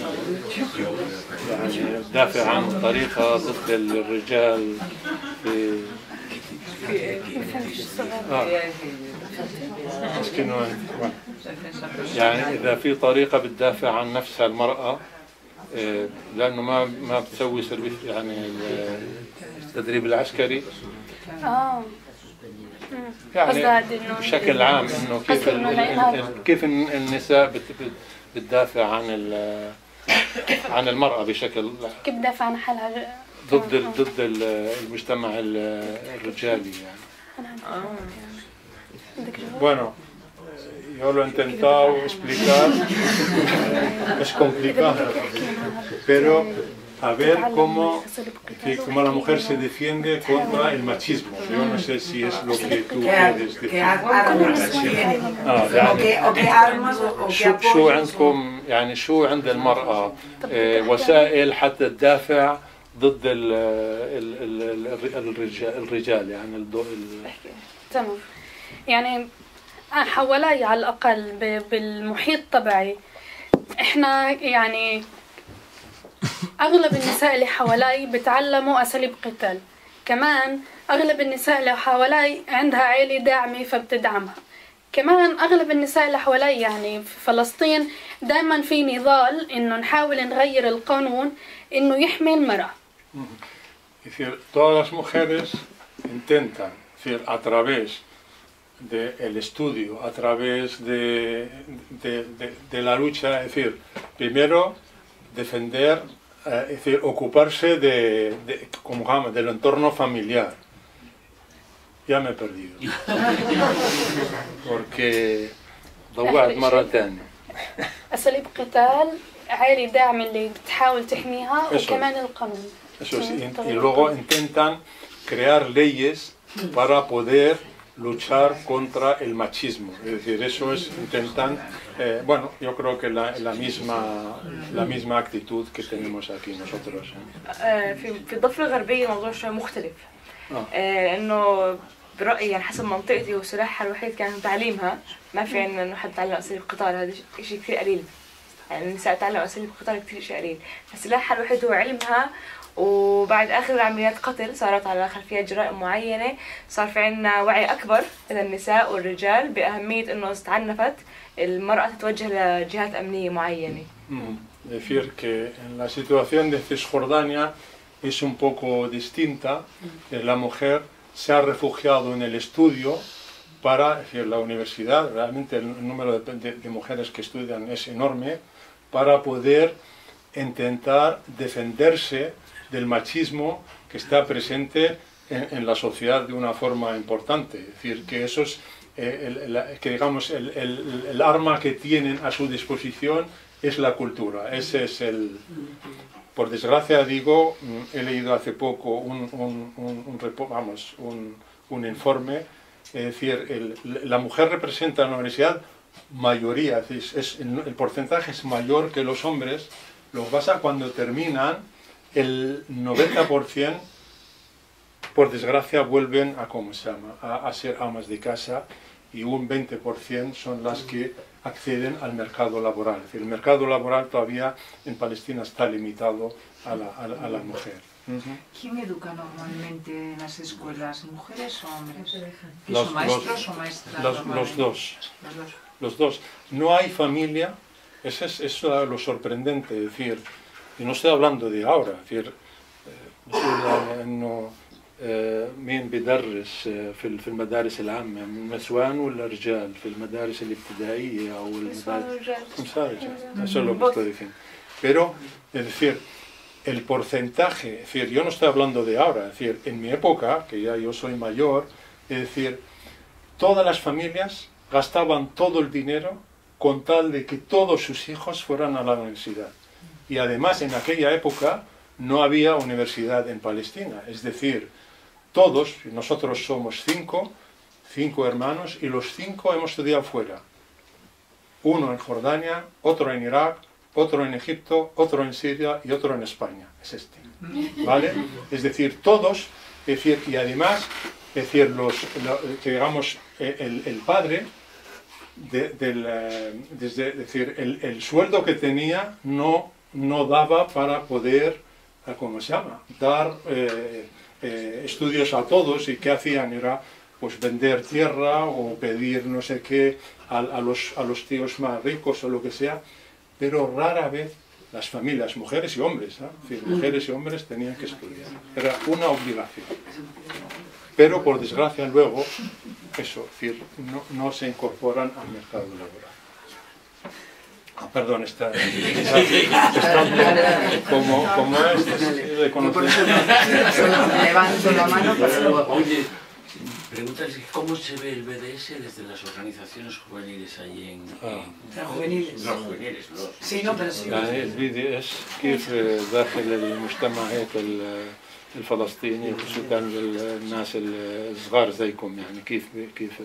يعني تدافع عن طريقة ضد الرجال يعني إذا في طريقة بتدافع عن نفسها المرأة لأنه ما بتسوي سيرفيس يعني التدريب العسكري يعني بشكل عام إنه كيف النساء بتدافع عن المرأة بشكل كيف بتدافع عن حالها ضد المجتمع الرجالي يعني. Bueno, yo lo he intentado explicar, es complicado, pero a ver cómo la mujer se defiende contra el machismo. Yo no sé si es lo que tú quieres decir. ¿Qué armas tiene? ¿O qué armas o qué apoyos? شو عندكم يعني شو عند المرأة وسائل حتى تدافع ضد الرجال يعني تمام. يعني حوالي على الأقل بالمحيط تبعي احنا يعني أغلب النساء اللي حوالي بتعلموا أساليب قتال. كمان أغلب النساء اللي حوالي عندها عائلة داعمة فبتدعمها. كمان أغلب النساء اللي حوالي يعني في فلسطين دائما في نضال إنه نحاول نغير القانون إنه يحمي المرأة. Es decir, todas las mujeres intentan, es decir, a través del estudio, a través de la lucha, es decir, primero defender, es decir, ocuparse del entorno familiar. Ya me he perdido. Porque ضوعت مرة ثانية. أساليب قتال عائلة داعم اللي بتحاول تحميها وكمان القانون. Eso es, y luego intentan crear leyes para poder luchar contra el machismo. Es decir, eso es, intentan, bueno, yo creo que la misma actitud que tenemos aquí nosotros. في الضفة الغربية الموضوع شوي مختلف. إنه برأيي يعني حسب منطقتي وسلاحها الوحيد كان تعليمها. ما في عندنا إنه حد يتعلم أساليب القتال، هذا شيء كثير قليل. يعني النساء تعلموا أساليب القتال كثير شيء قليل. فسلاحها الوحيد هو علمها. وبعد آخر عمليات قتل صارت على خلفيات جرائم معينة صار في عنا وعي أكبر من النساء والرجال بأهمية إنه استعنفت المرأة تتوجه لجهات أمنية معينة. Decir que en la situación de Cisjordania es un poco distinta. La mujer se ha refugiado en el estudio para, es decir, la universidad, realmente el número de mujeres que estudian es enorme, para poder intentar defenderse del machismo que está presente en la sociedad de una forma importante. Es decir, que eso es, que digamos, el arma que tienen a su disposición es la cultura. Ese es el... Por desgracia, digo, he leído hace poco un informe, es decir, la mujer representa en la universidad mayoría, es decir, el porcentaje es mayor que los hombres. Lo que pasa cuando terminan, el 90%, por desgracia, vuelven a, ¿cómo se llama?, a ser amas de casa, y un 20% son las que acceden al mercado laboral. Es decir, el mercado laboral todavía en Palestina está limitado a la mujer. ¿Quién educa normalmente en las escuelas, mujeres o hombres? ¿Son maestros o maestras? Los dos. No hay familia, eso es lo sorprendente, es decir, y no estoy hablando de ahora, es decir, مين بيدرس في المدارس العامة، النسوان ولا الرجال في المدارس الابتدائية أو المدارس؟ Eso es lo que estoy diciendo. Pero, es decir, el porcentaje, es decir, yo no estoy hablando de ahora, es decir, en mi época, que ya yo soy mayor, es decir, todas las familias gastaban todo el dinero con tal de que todos sus hijos fueran a la universidad. Y además en aquella época no había universidad en Palestina, es decir, todos, nosotros somos cinco hermanos, y los 5 hemos estudiado fuera. Uno en Jordania, otro en Irak, otro en Egipto, otro en Siria y otro en España. Es este. ¿Vale? Es decir, todos, es decir, y además, es decir, que digamos, el padre, es decir, el sueldo que tenía no daba para poder, ¿cómo se llama?, dar estudios a todos, y qué hacían era pues vender tierra o pedir no sé qué a los tíos más ricos o lo que sea, pero rara vez las familias, mujeres y hombres, ¿eh? Es decir, mujeres y hombres tenían que estudiar, era una obligación. Pero por desgracia luego, eso, es decir, no se incorporan al mercado laboral. Perdón, está como es de conocer. Levanto la mano para luego. Oye, pregúntales cómo se ve el BDS desde las organizaciones juveniles allí en... Las juveniles. Los juveniles, los... Sí, no, pero sí. الBDS كيف داخل المجتمع هيك الفلسطيني، خصوصا الناس الصغار زيكم، يعني كيف كيف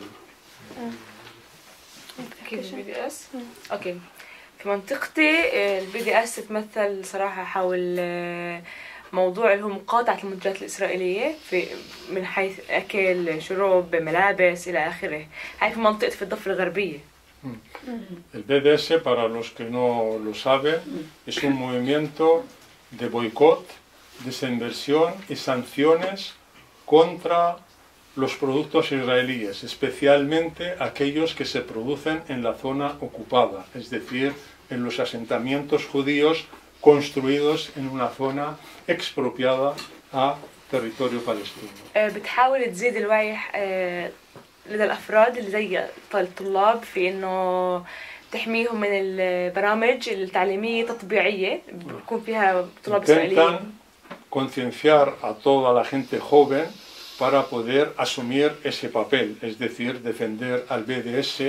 الBDS؟ اوكي، في منطقتي الBDS تتمثل صراحة حول موضوع اللي هو مقاطعة المنتجات الإسرائيلية من حيث أكل، شرب، ملابس إلى آخره. هاي في منطقة في الضفة الغربية. El BDS, para los que no lo saben, es un movimiento de boicot, desinversión y sanciones contra los productos israelíes, especialmente aquellos que se producen en la zona ocupada, es decir, en los asentamientos judíos construidos en una zona expropiada a territorio palestino. بتحاول تزيد الوعي لدى الأفراد اللي زي الطلاب في إنه تحميهم من البرامج التعليمية التطبيعية بيكون فيها طلاب إسرائيليين. Concienciar a toda la gente joven para poder asumir ese papel, es decir, defender al BDS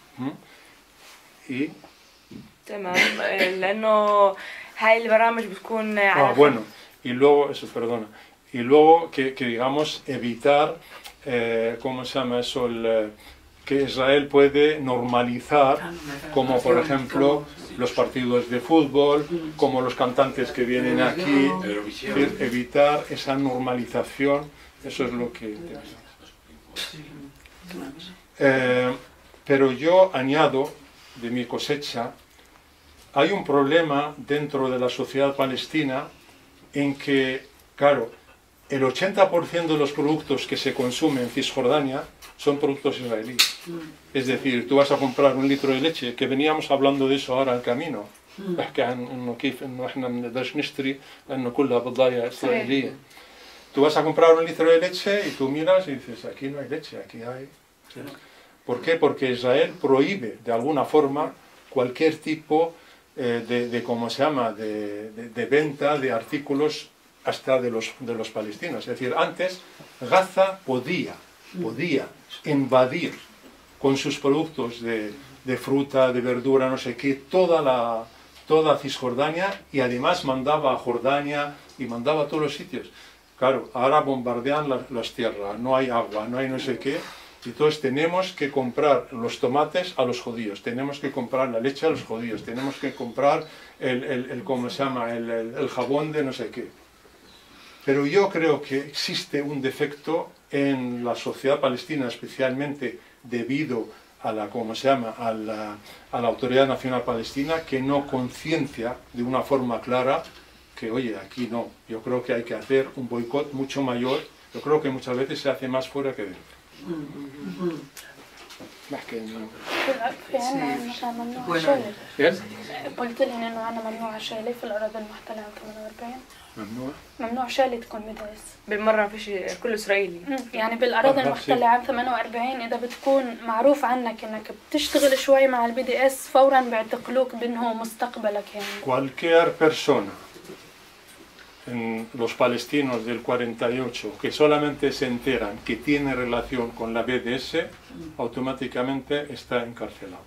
y... تمام، لأنه هاي البرامج بتكون bueno, y luego, eso, perdona, y luego que digamos evitar, ¿cómo se llama eso? Que Israel puede normalizar, como por ejemplo los partidos de fútbol, como los cantantes que vienen aquí, evitar esa normalización, eso es lo que... Pero yo añado de mi cosecha, hay un problema dentro de la sociedad palestina en que, claro, el 80% de los productos que se consumen en Cisjordania son productos israelíes. Es decir, tú vas a comprar un litro de leche, que veníamos hablando de eso ahora en camino. Tú vas a comprar un litro de leche y tú miras y dices, aquí no hay leche, aquí hay... ¿Por qué? Porque Israel prohíbe de alguna forma cualquier tipo ¿cómo se llama?, de venta de artículos hasta de los palestinos. Es decir, antes Gaza podía invadir con sus productos de fruta, de verdura, no sé qué, toda Cisjordania, y además mandaba a Jordania y mandaba a todos los sitios. Claro, ahora bombardean las tierras, no hay agua, no hay no sé qué, y entonces tenemos que comprar los tomates a los judíos, tenemos que comprar la leche a los judíos, tenemos que comprar ¿cómo se llama?, el jabón de no sé qué. Pero yo creo que existe un defecto en la sociedad palestina, especialmente debido a la, ¿cómo se llama?, a la Autoridad Nacional Palestina, que no conciencia de una forma clara que, oye, aquí no. Yo creo que hay que hacer un boicot mucho mayor. Yo creo que muchas veces se hace más fuera que dentro. بحكي انه في عنا مثلا ممنوع شالي. قلت لي انه عنا ممنوع شالي في الاراضي المحتله عام 48. ممنوع شالي تكون BDS بالمره ما فيش كله اسرائيلي. يعني بالاراضي المحتله عام 48 اذا بتكون معروف عنك انك بتشتغل شوي مع BDS فورا بيعتقلوك بانه مستقبلك يعني. Cualquier persona en los palestinos del 48 que solamente se enteran que tiene relación con la BDS, automáticamente está encarcelado.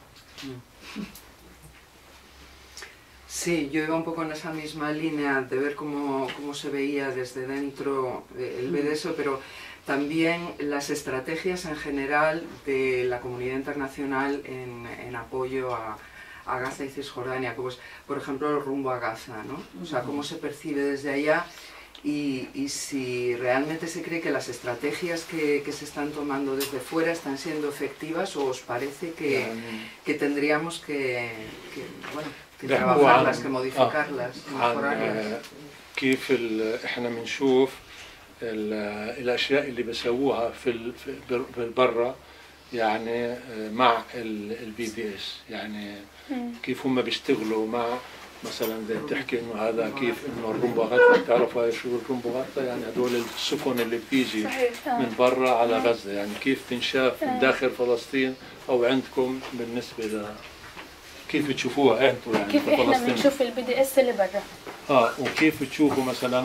Sí, yo iba un poco en esa misma línea de ver cómo se veía desde dentro el BDS, pero también las estrategias en general de la comunidad internacional en apoyo a Gaza y Cisjordania, como es, por ejemplo, el rumbo a Gaza, ¿no? O sea, cómo se percibe desde allá y si realmente se cree que las estrategias que se están tomando desde fuera están siendo efectivas o os parece que tendríamos que trabajarlas, que modificarlas, mejorarlas. كيف احنا بنشوف الاشياء اللي بيسووها في البرة يعني مع الBDS يعني كيف هم بيشتغلوا مع مثلا زي بتحكي انه هذا كيف انه الرمبغطة، بتعرفوا شو الرمبغطة؟ يعني هدول السفن اللي بتيجي من برا على غزة، يعني كيف تنشاف من داخل فلسطين او عندكم بالنسبة ل كيف بتشوفوها انتم يعني كيف احنا بنشوف الBDS اللي برا وكيف تشوفوا مثلا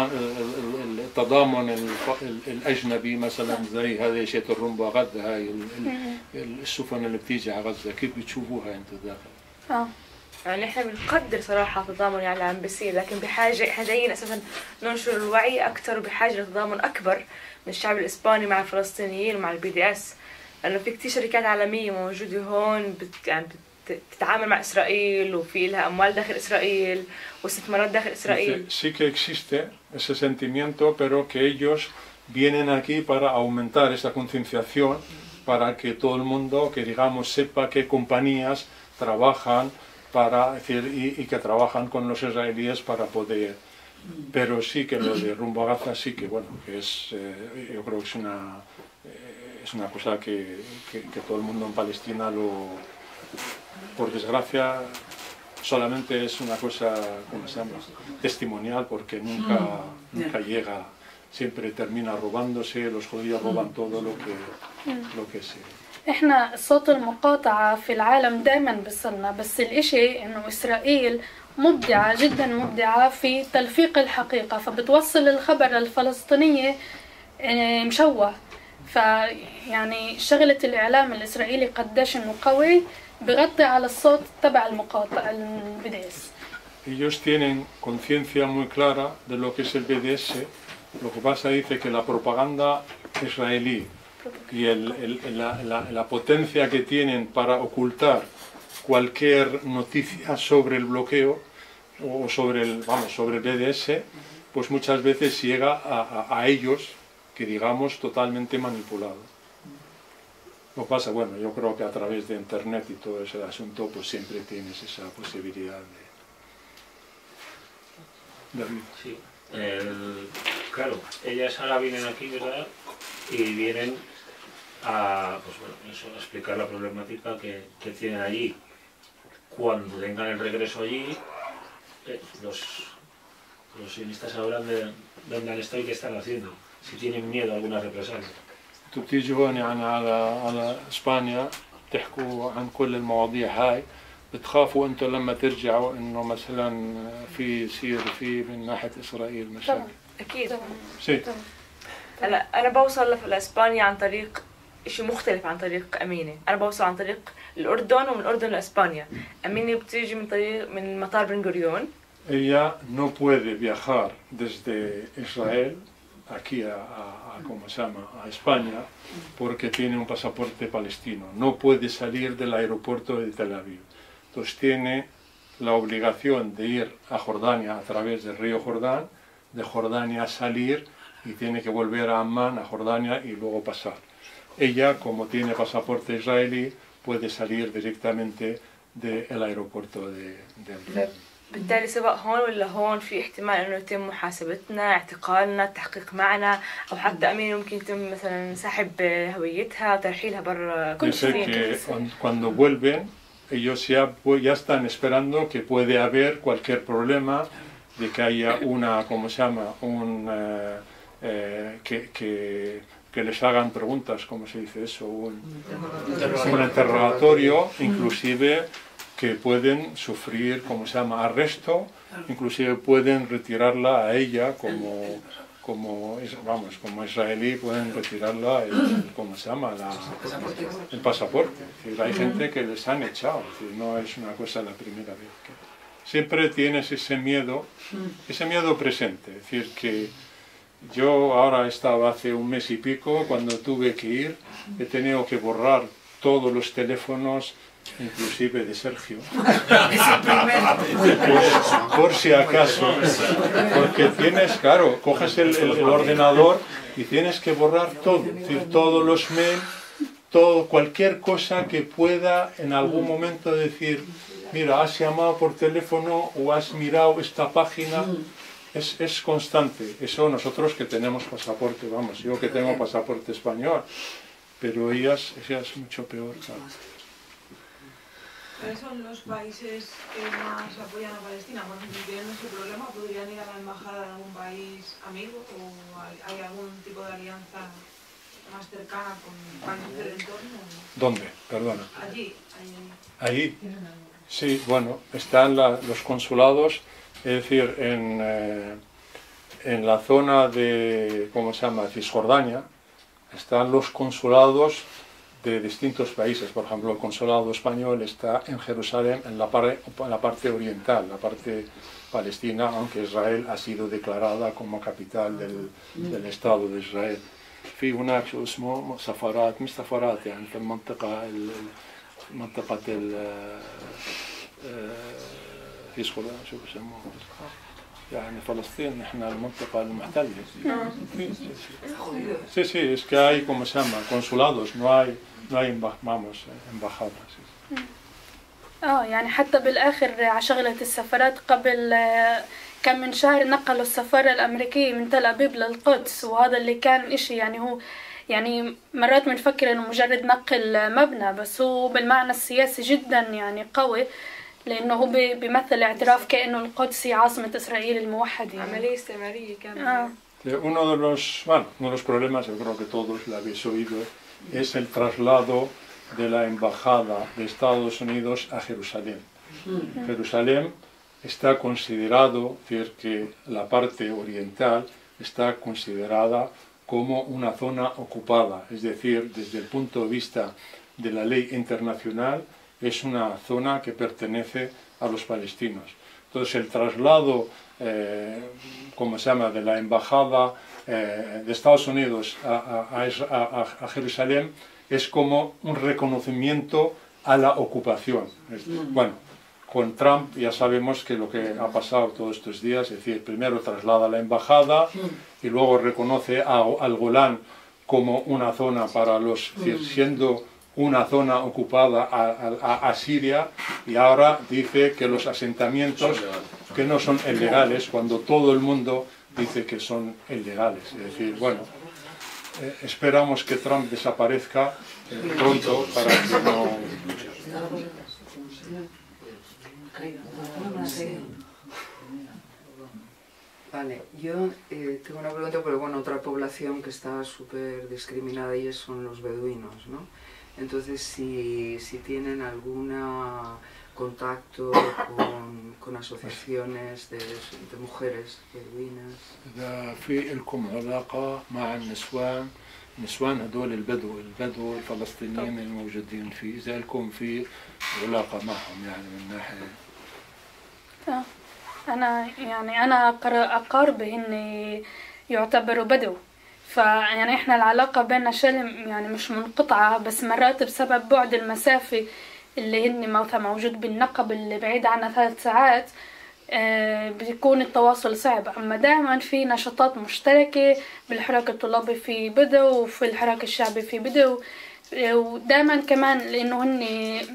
التضامن الأجنبي مثلا زي هذه شيء الرمبة غزة، هاي السفن اللي بتيجي على غزة، كيف بتشوفوها انتم داخل؟ يعني احنا بنقدر صراحة التضامن يعني عم بيصير، لكن بحاجة احنا جايين اساسا ننشر الوعي اكثر وبحاجة لتضامن اكبر من الشعب الاسباني مع الفلسطينيين ومع الBDS، لانه في كتير شركات عالمية موجودة هون تتعامل مع إسرائيل وفي لها أموال داخل إسرائيل واستثمارات داخل إسرائيل. Sí que existe ese sentimiento, pero que ellos vienen aquí para aumentar esa concienciación, para que todo el mundo, que digamos, sepa qué compañías trabajan para decir y que trabajan con los israelíes para poder. Pero sí que lo de rumbo a Gaza sí que bueno, que es yo creo que es una cosa que todo el mundo en Palestina lo, por desgracia, solamente es una cosa, ¿cómo se llama?, testimonial, porque nunca llega, siempre termina robándose, los judíos roban todo lo que se... احنا صوت المقاطعة في العالم دائما بيصلنا، بس الاشي انه اسرائيل مبدعة جدا، مبدعة في تلفيق الحقيقة، فبتوصل الخبر للفلسطينية مشوه. فيعني شغلة الاعلام الاسرائيلي قديش انه قوي بغطي على الصوت تبع المقاطع الBDS. Ellos tienen conciencia muy clara de lo que es el BDS. Lo que pasa dice que la propaganda israelí y la potencia que tienen para ocultar cualquier noticia sobre el bloqueo o sobre el BDS, pues muchas veces llega a ellos, que digamos, totalmente manipulado. Lo pasa, bueno, yo creo que a través de internet y todo ese asunto, pues siempre tienes esa posibilidad de... David. Sí, claro, ellas ahora vienen aquí, ¿verdad? Y vienen a, pues bueno, eso, a explicar la problemática que tienen allí. Cuando tengan el regreso allí, los sionistas sabrán de dónde han estado y qué están haciendo, si tienen miedo a alguna represalia. انتوا بتيجوا هون يعني على اسبانيا تحكوا عن كل المواضيع هاي، بتخافوا انتوا لما ترجعوا انه مثلا في يصير في من ناحيه اسرائيل مشاكل؟ اكيد سي. هلا انا بوصل لاسبانيا عن طريق شيء مختلف عن طريق امينه، انا بوصل عن طريق الاردن ومن الاردن لاسبانيا، امينه بتيجي من مطار بن غوريون. Ella no puede viajar desde Israel aquí ¿cómo se llama?, a España, porque tiene un pasaporte palestino. No puede salir del aeropuerto de Tel Aviv. Entonces tiene la obligación de ir a Jordania a través del río Jordán, de Jordania salir y tiene que volver a Amman, a Jordania y luego pasar. Ella, como tiene pasaporte israelí, puede salir directamente del aeropuerto de بالتالي سواء هون ولا هون في احتمال انه يتم محاسبتنا، اعتقالنا، التحقيق معنا، او حتى امين ممكن يتم مثلا سحب هويتها، ترحيلها برا كل شيء. Cuando vuelven ellos ya están esperando que puede haber cualquier problema de que haya una, ¿cómo se llama? Que les hagan preguntas, ¿cómo se dice eso? Un interrogatorio, inclusive que pueden sufrir, ¿cómo se llama? Arresto, inclusive pueden retirarla a ella como israelí, pueden retirarla ¿cómo se llama? El pasaporte. Es decir, hay gente que les han echado, es decir, no es una cosa la primera vez. Siempre tienes ese miedo presente, es decir, que yo ahora estaba hace un mes y pico, cuando tuve que ir, he tenido que borrar todos los teléfonos, inclusive de Sergio, por si acaso, porque tienes, claro, coges el ordenador y tienes que borrar todo, es decir, todos los mails, cualquier cosa que pueda en algún momento decir, mira, has llamado por teléfono o has mirado esta página. Es constante. Eso nosotros que tenemos pasaporte, vamos, yo que tengo pasaporte español, pero ellas es mucho peor, claro. ¿Cuáles son los países que más apoyan a Palestina? Por ejemplo, si tienen ese problema, ¿podrían ir a la embajada de algún país amigo o hay algún tipo de alianza más cercana con países del entorno? ¿Dónde? Perdona. Allí. Ahí. Sí, bueno, están los consulados. Es decir, en la zona de, ¿cómo se llama?, Cisjordania, están los consulados de distintos países. Por ejemplo, el consulado español está en Jerusalén, en la parte oriental, la parte palestina, aunque Israel ha sido declarada como capital del Estado de Israel. في هناك شو اسمه سفارات، مش سفارات يعني في المنطقة شو بسموه يعني فلسطين نحن المنطقة المحتلة. Sí, es que hay, como se llama, consulados, no hay embajadas. يعني حتى بالآخر على شغلة السفارات، قبل كم من شهر نقلوا السفارة الأمريكية من تل أبيب للقدس، وهذا اللي كان إشي يعني هو يعني مرات بنفكر إنه مجرد نقل مبنى، بس هو بالمعنى السياسي جدا يعني قوي، لأنه هو بيمثل اعتراف كأنه القدس عاصمة إسرائيل الموحدة. عملية استعمارية كاملة. Uno de los problemas, yo creo que todos lo habéis oído, es el traslado de la embajada de Estados Unidos a Jerusalén. Jerusalén está considerado, es decir, que la parte oriental está considerada como una zona ocupada, es decir, desde el punto de vista de la ley internacional, es una zona que pertenece a los palestinos. Entonces el traslado, como se llama, de la embajada de Estados Unidos a Jerusalén es como un reconocimiento a la ocupación. Bueno, con Trump ya sabemos que lo que ha pasado todos estos días, es decir, primero traslada la embajada y luego reconoce al Golán como una zona para los, es decir, siendo una zona ocupada a Siria, y ahora dice que los asentamientos que no son ilegales, cuando todo el mundo dice que son ilegales. Es decir, bueno, esperamos que Trump desaparezca pronto para que no... Vale, yo tengo una pregunta, pero bueno, otra población que está súper discriminada y son los beduinos, ¿no? Entonces, si tienen algún contacto con asociaciones de mujeres beduinas. إذا في لكم علاقة مع النسوان هدول البدو الفلسطينيين الموجودين فيه، إذا لكم في علاقة معهم يعني من ناحية. أنا أقاربي هن يعتبروا بدو، فيعني إحنا العلاقة بيننا شلم يعني مش منقطعة، بس مرات بسبب بعد المسافة اللي هن موجود بالنقب اللي بعيد عنا 3 ساعات بيكون التواصل صعب. أما دائما في نشاطات مشتركة بالحراك الطلابي في بدو وفي الحراك الشعبي في بدو، ودائما كمان لأنه هن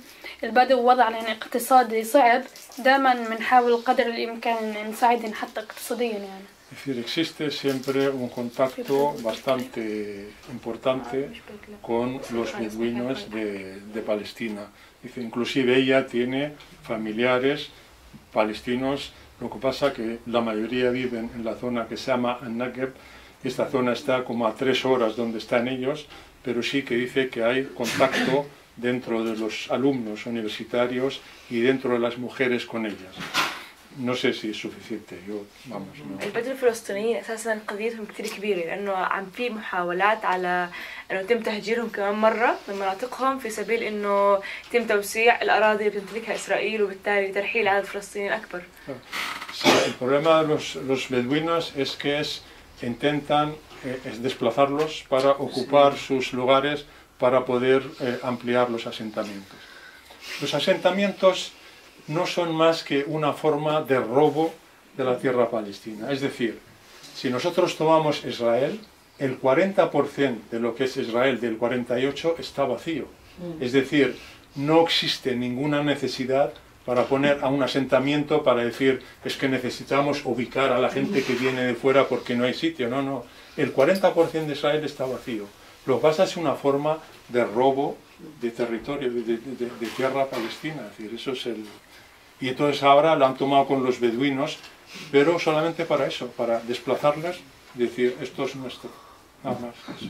البدو وضع يعني اقتصادي صعب دائما بنحاول قدر الإمكان نساعدهم حتى اقتصاديا يعني. Es decir, existe siempre un contacto bastante importante con los beduinos de Palestina. Dice, inclusive ella tiene familiares palestinos, lo que pasa que la mayoría viven en la zona que se llama An-Negev. Esta zona está como a 3 horas donde están ellos, pero sí que dice que hay contacto dentro de los alumnos universitarios y dentro de las mujeres con ellas. No sé si es suficiente, yo vamos. No. البدو الفلسطينيين اساسا قضيتهم كثير كبيره لانه عم في محاولات على انه يتم تهجيرهم كمان مره من مناطقهم في سبيل انه يتم توسيع الاراضي اللي بتمتلكها اسرائيل وبالتالي ترحيل عدد فلسطينيين اكبر. Sí, el problema de los beduinos es que intentan desplazarlos para ocupar sus lugares para poder ampliar los asentamientos. Los asentamientos no son más que una forma de robo de la tierra palestina. Es decir, si nosotros tomamos Israel, el 40% de lo que es Israel del 48 está vacío. Es decir, no existe ninguna necesidad para poner a un asentamiento para decir es que necesitamos ubicar a la gente que viene de fuera porque no hay sitio. No, no. El 40% de Israel está vacío. Lo que pasa es una forma de robo de territorio, de tierra palestina. Es decir, eso es el... Y entonces ahora lo han tomado con los beduinos, pero solamente para eso, para desplazarles, decir, esto es nuestro. Nada más eso.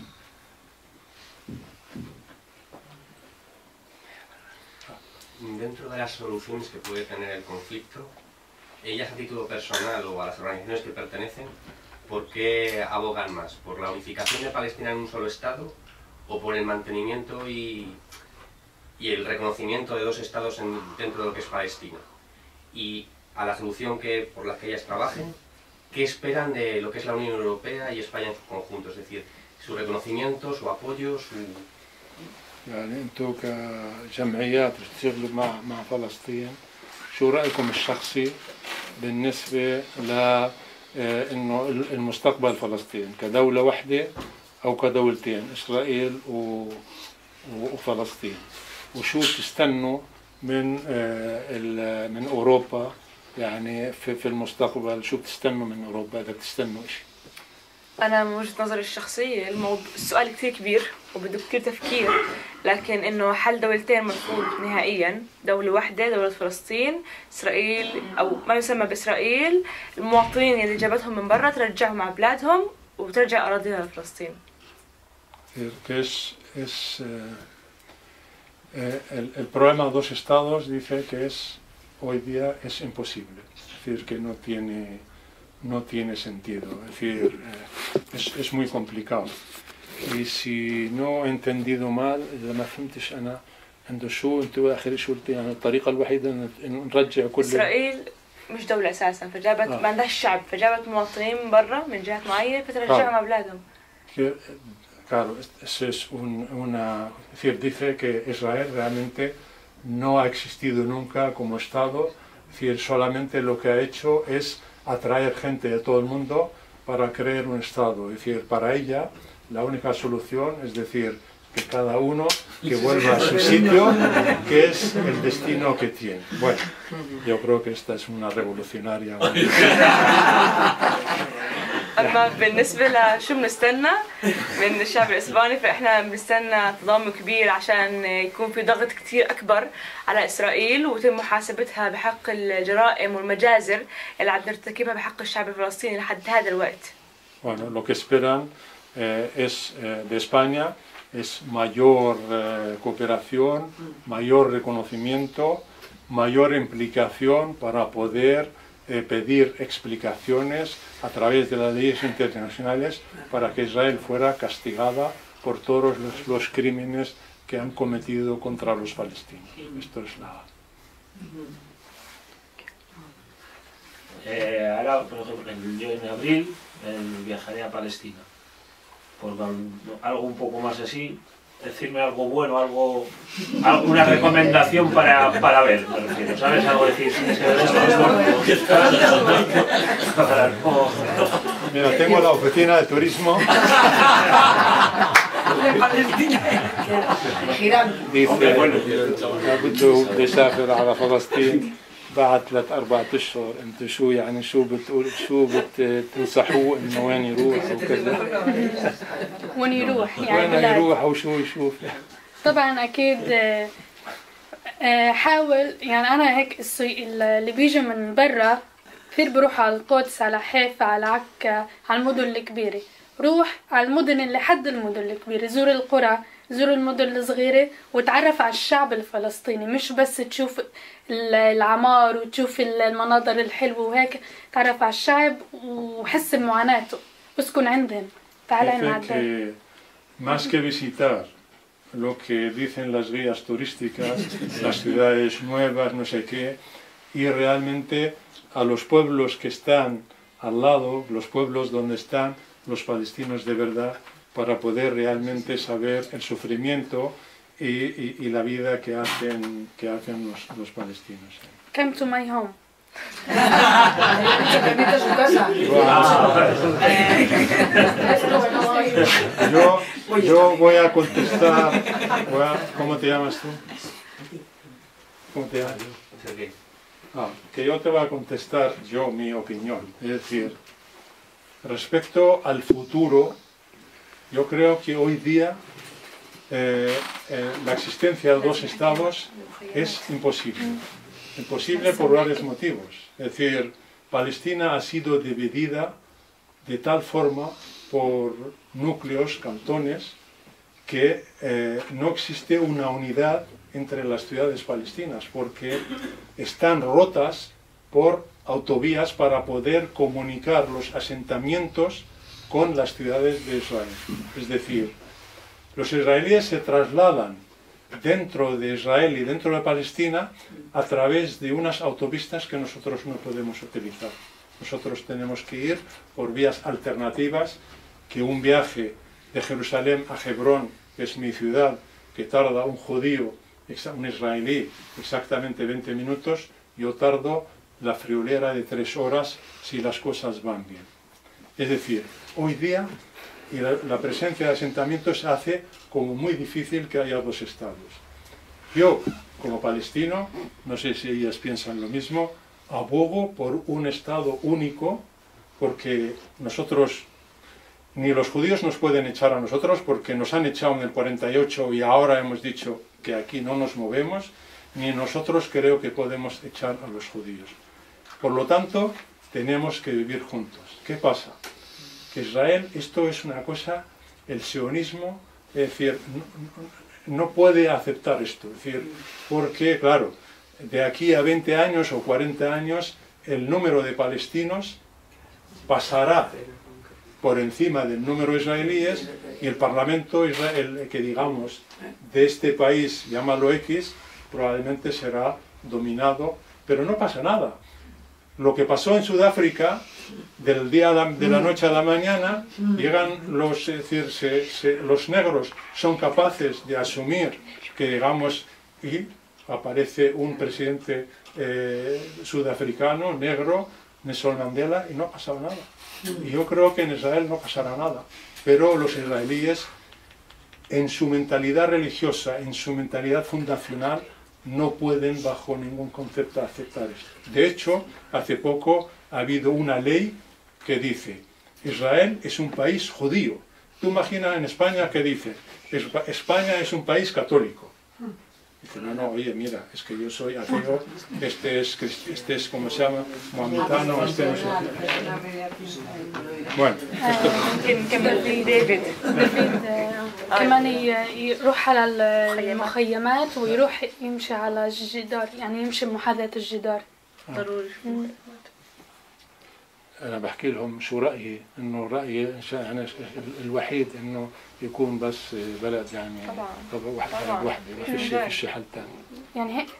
Dentro de las soluciones que puede tener el conflicto, ellas a título personal o a las organizaciones que pertenecen, ¿por qué abogan más? ¿Por la unificación de Palestina en un solo Estado o por el mantenimiento y el reconocimiento de 2 estados dentro de lo que es Palestina? Y a la solución por la que ellas trabajen, ¿qué esperan de lo que es la Unión Europea y España en su conjunto? Es decir, su reconocimiento, su apoyo, su... يعني انتم كجمعيات بتشتغلوا مع فلسطين، شو رايكم الشخصي بالنسبه ل انه المستقبل فلسطين كدوله واحده او كدولتين اسرائيل وفلسطين، وشو بتستنوا من اوروبا يعني في المستقبل، شو بتستنوا من اوروبا اذا بتستنوا شيء؟ أنا من وجهة نظري الشخصية السؤال كتير كبير وبده كتير تفكير، لكن إنه حل دولتين مرفوض نهائيا، دولة واحدة دولة فلسطين، إسرائيل أو ما يسمى بإسرائيل المواطنين اللي جابتهم من برا ترجعهم على بلادهم وترجع أراضيها لفلسطين. El problema de 2 estados dice que hoy día es imposible, es decir que no tiene sentido, es decir, es muy complicado. Y si no he entendido mal, إذا ما فهمتش أنا عنده شو أنتوا آخر شو قلتي يعني الطريقة الوحيدة إن نرجع كل إسرائيل مش دولة أساسا، فجابت ما عندهاش شعب، فجابت مواطنين من برا من جهات معينة فترجعهم على بلادهم. Claro, eso es es decir, dice que Israel realmente no ha existido nunca como Estado, es decir, solamente lo que ha hecho es atraer gente de todo el mundo para crear un Estado. Es decir, para ella la única solución es decir que cada uno que vuelva a su sitio, que es el destino que tiene. Bueno, yo creo que esta es una revolucionaria. أما بالنسبة لشو بنستنى من الشعب الإسباني، فإحنا بنستنى تضامن كبير عشان يكون في ضغط كتير أكبر على إسرائيل ويتم محاسبتها بحق الجرائم والمجازر اللي عم ترتكبها بحق الشعب الفلسطيني لحد هذا الوقت. Bueno, lo que esperan de España es mayor cooperación, mayor reconocimiento, mayor implicación para poder pedir explicaciones a través de las leyes internacionales para que Israel fuera castigada por todos los crímenes que han cometido contra los palestinos. Esto es la... Ahora, por ejemplo, yo en abril viajaré a Palestina. Por algo un poco más así, decirme algo bueno, alguna recomendación para ver, me refiero, ¿sabes? Algo decir, Mira, tengo la oficina de turismo. de Palestina. Girando. dice بده يسافر على فلسطين بعد 3-4 أشهر. انتوا شو يعني شو بتقول شو بتنصحوه انه وين يروح وكذا؟ وين يروح يعني وين بلاد. يروح وشو يشوف؟ طبعا اكيد حاول يعني انا هيك اللي بيجي من برا كثير بروح على القدس على حيفا على عكا على المدن الكبيرة. روح على المدن اللي حد المدن الكبيرة، زور القرى، زور المدن الصغيرة وتعرف على الشعب الفلسطيني، مش بس تشوف العمار وتشوف المناظر الحلوة وهيك، تعرف على الشعب وحس بمعاناته واسكن عندهم. تعال que más que visitar lo que dicen las guías turísticas, las ciudades nuevas, no sé qué, y realmente a los pueblos que están al lado, los pueblos donde están los palestinos de verdad, para poder realmente saber el sufrimiento y la vida que hacen los palestinos. Come to my home. Se permite su casa. Yo voy a contestar. ¿Cómo te llamas tú? ¿Cómo te llamas? Que yo te voy a contestar yo mi opinión. Es decir, respecto al futuro, yo creo que hoy día la existencia de dos estados es imposible. Imposible por varios motivos. Es decir, Palestina ha sido dividida de tal forma por núcleos, cantones, que no existe una unidad entre las ciudades palestinas, porque están rotas por autovías para poder comunicar los asentamientos con las ciudades de Israel. Es decir, los israelíes se trasladan dentro de Israel y dentro de Palestina a través de unas autopistas que nosotros no podemos utilizar. Nosotros tenemos que ir por vías alternativas, que un viaje de Jerusalén a Hebrón, que es mi ciudad, que tarda un judío, un israelí, exactamente 20 minutos, yo tardo la friolera de 3 horas si las cosas van bien. Es decir, hoy día y la presencia de asentamientos hace como muy difícil que haya dos estados. Yo, como palestino, no sé si ellas piensan lo mismo, abogo por un estado único, porque nosotros, ni los judíos nos pueden echar a nosotros, porque nos han echado en el 48 y ahora hemos dicho que aquí no nos movemos, ni nosotros creo que podemos echar a los judíos. Por lo tanto, tenemos que vivir juntos. ¿Qué pasa? Que Israel, esto es una cosa, el sionismo, es decir, no puede aceptar esto, es decir, porque, claro, de aquí a 20 años o 40 años, el número de palestinos pasará por encima del número de israelíes y el parlamento, que digamos, de este país, llámalo X, probablemente será dominado, pero no pasa nada. Lo que pasó en Sudáfrica, del día de la noche a la mañana, llegan es decir, los negros son capaces de asumir que, digamos, y aparece un presidente sudafricano, negro, Nelson Mandela, y no pasaba nada. Y yo creo que en Israel no pasará nada, pero los israelíes, en su mentalidad religiosa, en su mentalidad fundacional, no pueden bajo ningún concepto aceptar esto. De hecho, hace poco ha habido una ley que dice, Israel es un país judío. Tú imaginas en España que dice, España es un país católico. Dice, no, oye, mira, es que yo soy ateo, este es como se llama, maometano, este no sé. Bueno, ديفيد كمان يروح على المخيمات ويروح يمشي على الجدار، يعني يمشي بمحاذاة الجدار. ضروري. أنا بحكي لهم شو رأيي، إنه رأيي يعني الوحيد إنه يكون بس بلد يعني طبعا وحدة ما فيش حل ثاني. يعني هيك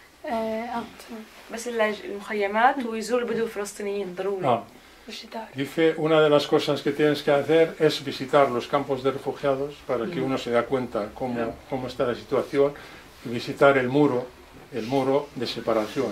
بس المخيمات ويزور البدو الفلسطينيين ضروري. Dice, una de las cosas que tienes que hacer es visitar los campos de refugiados para que uno se da cuenta cómo está la situación y visitar el muro de separación.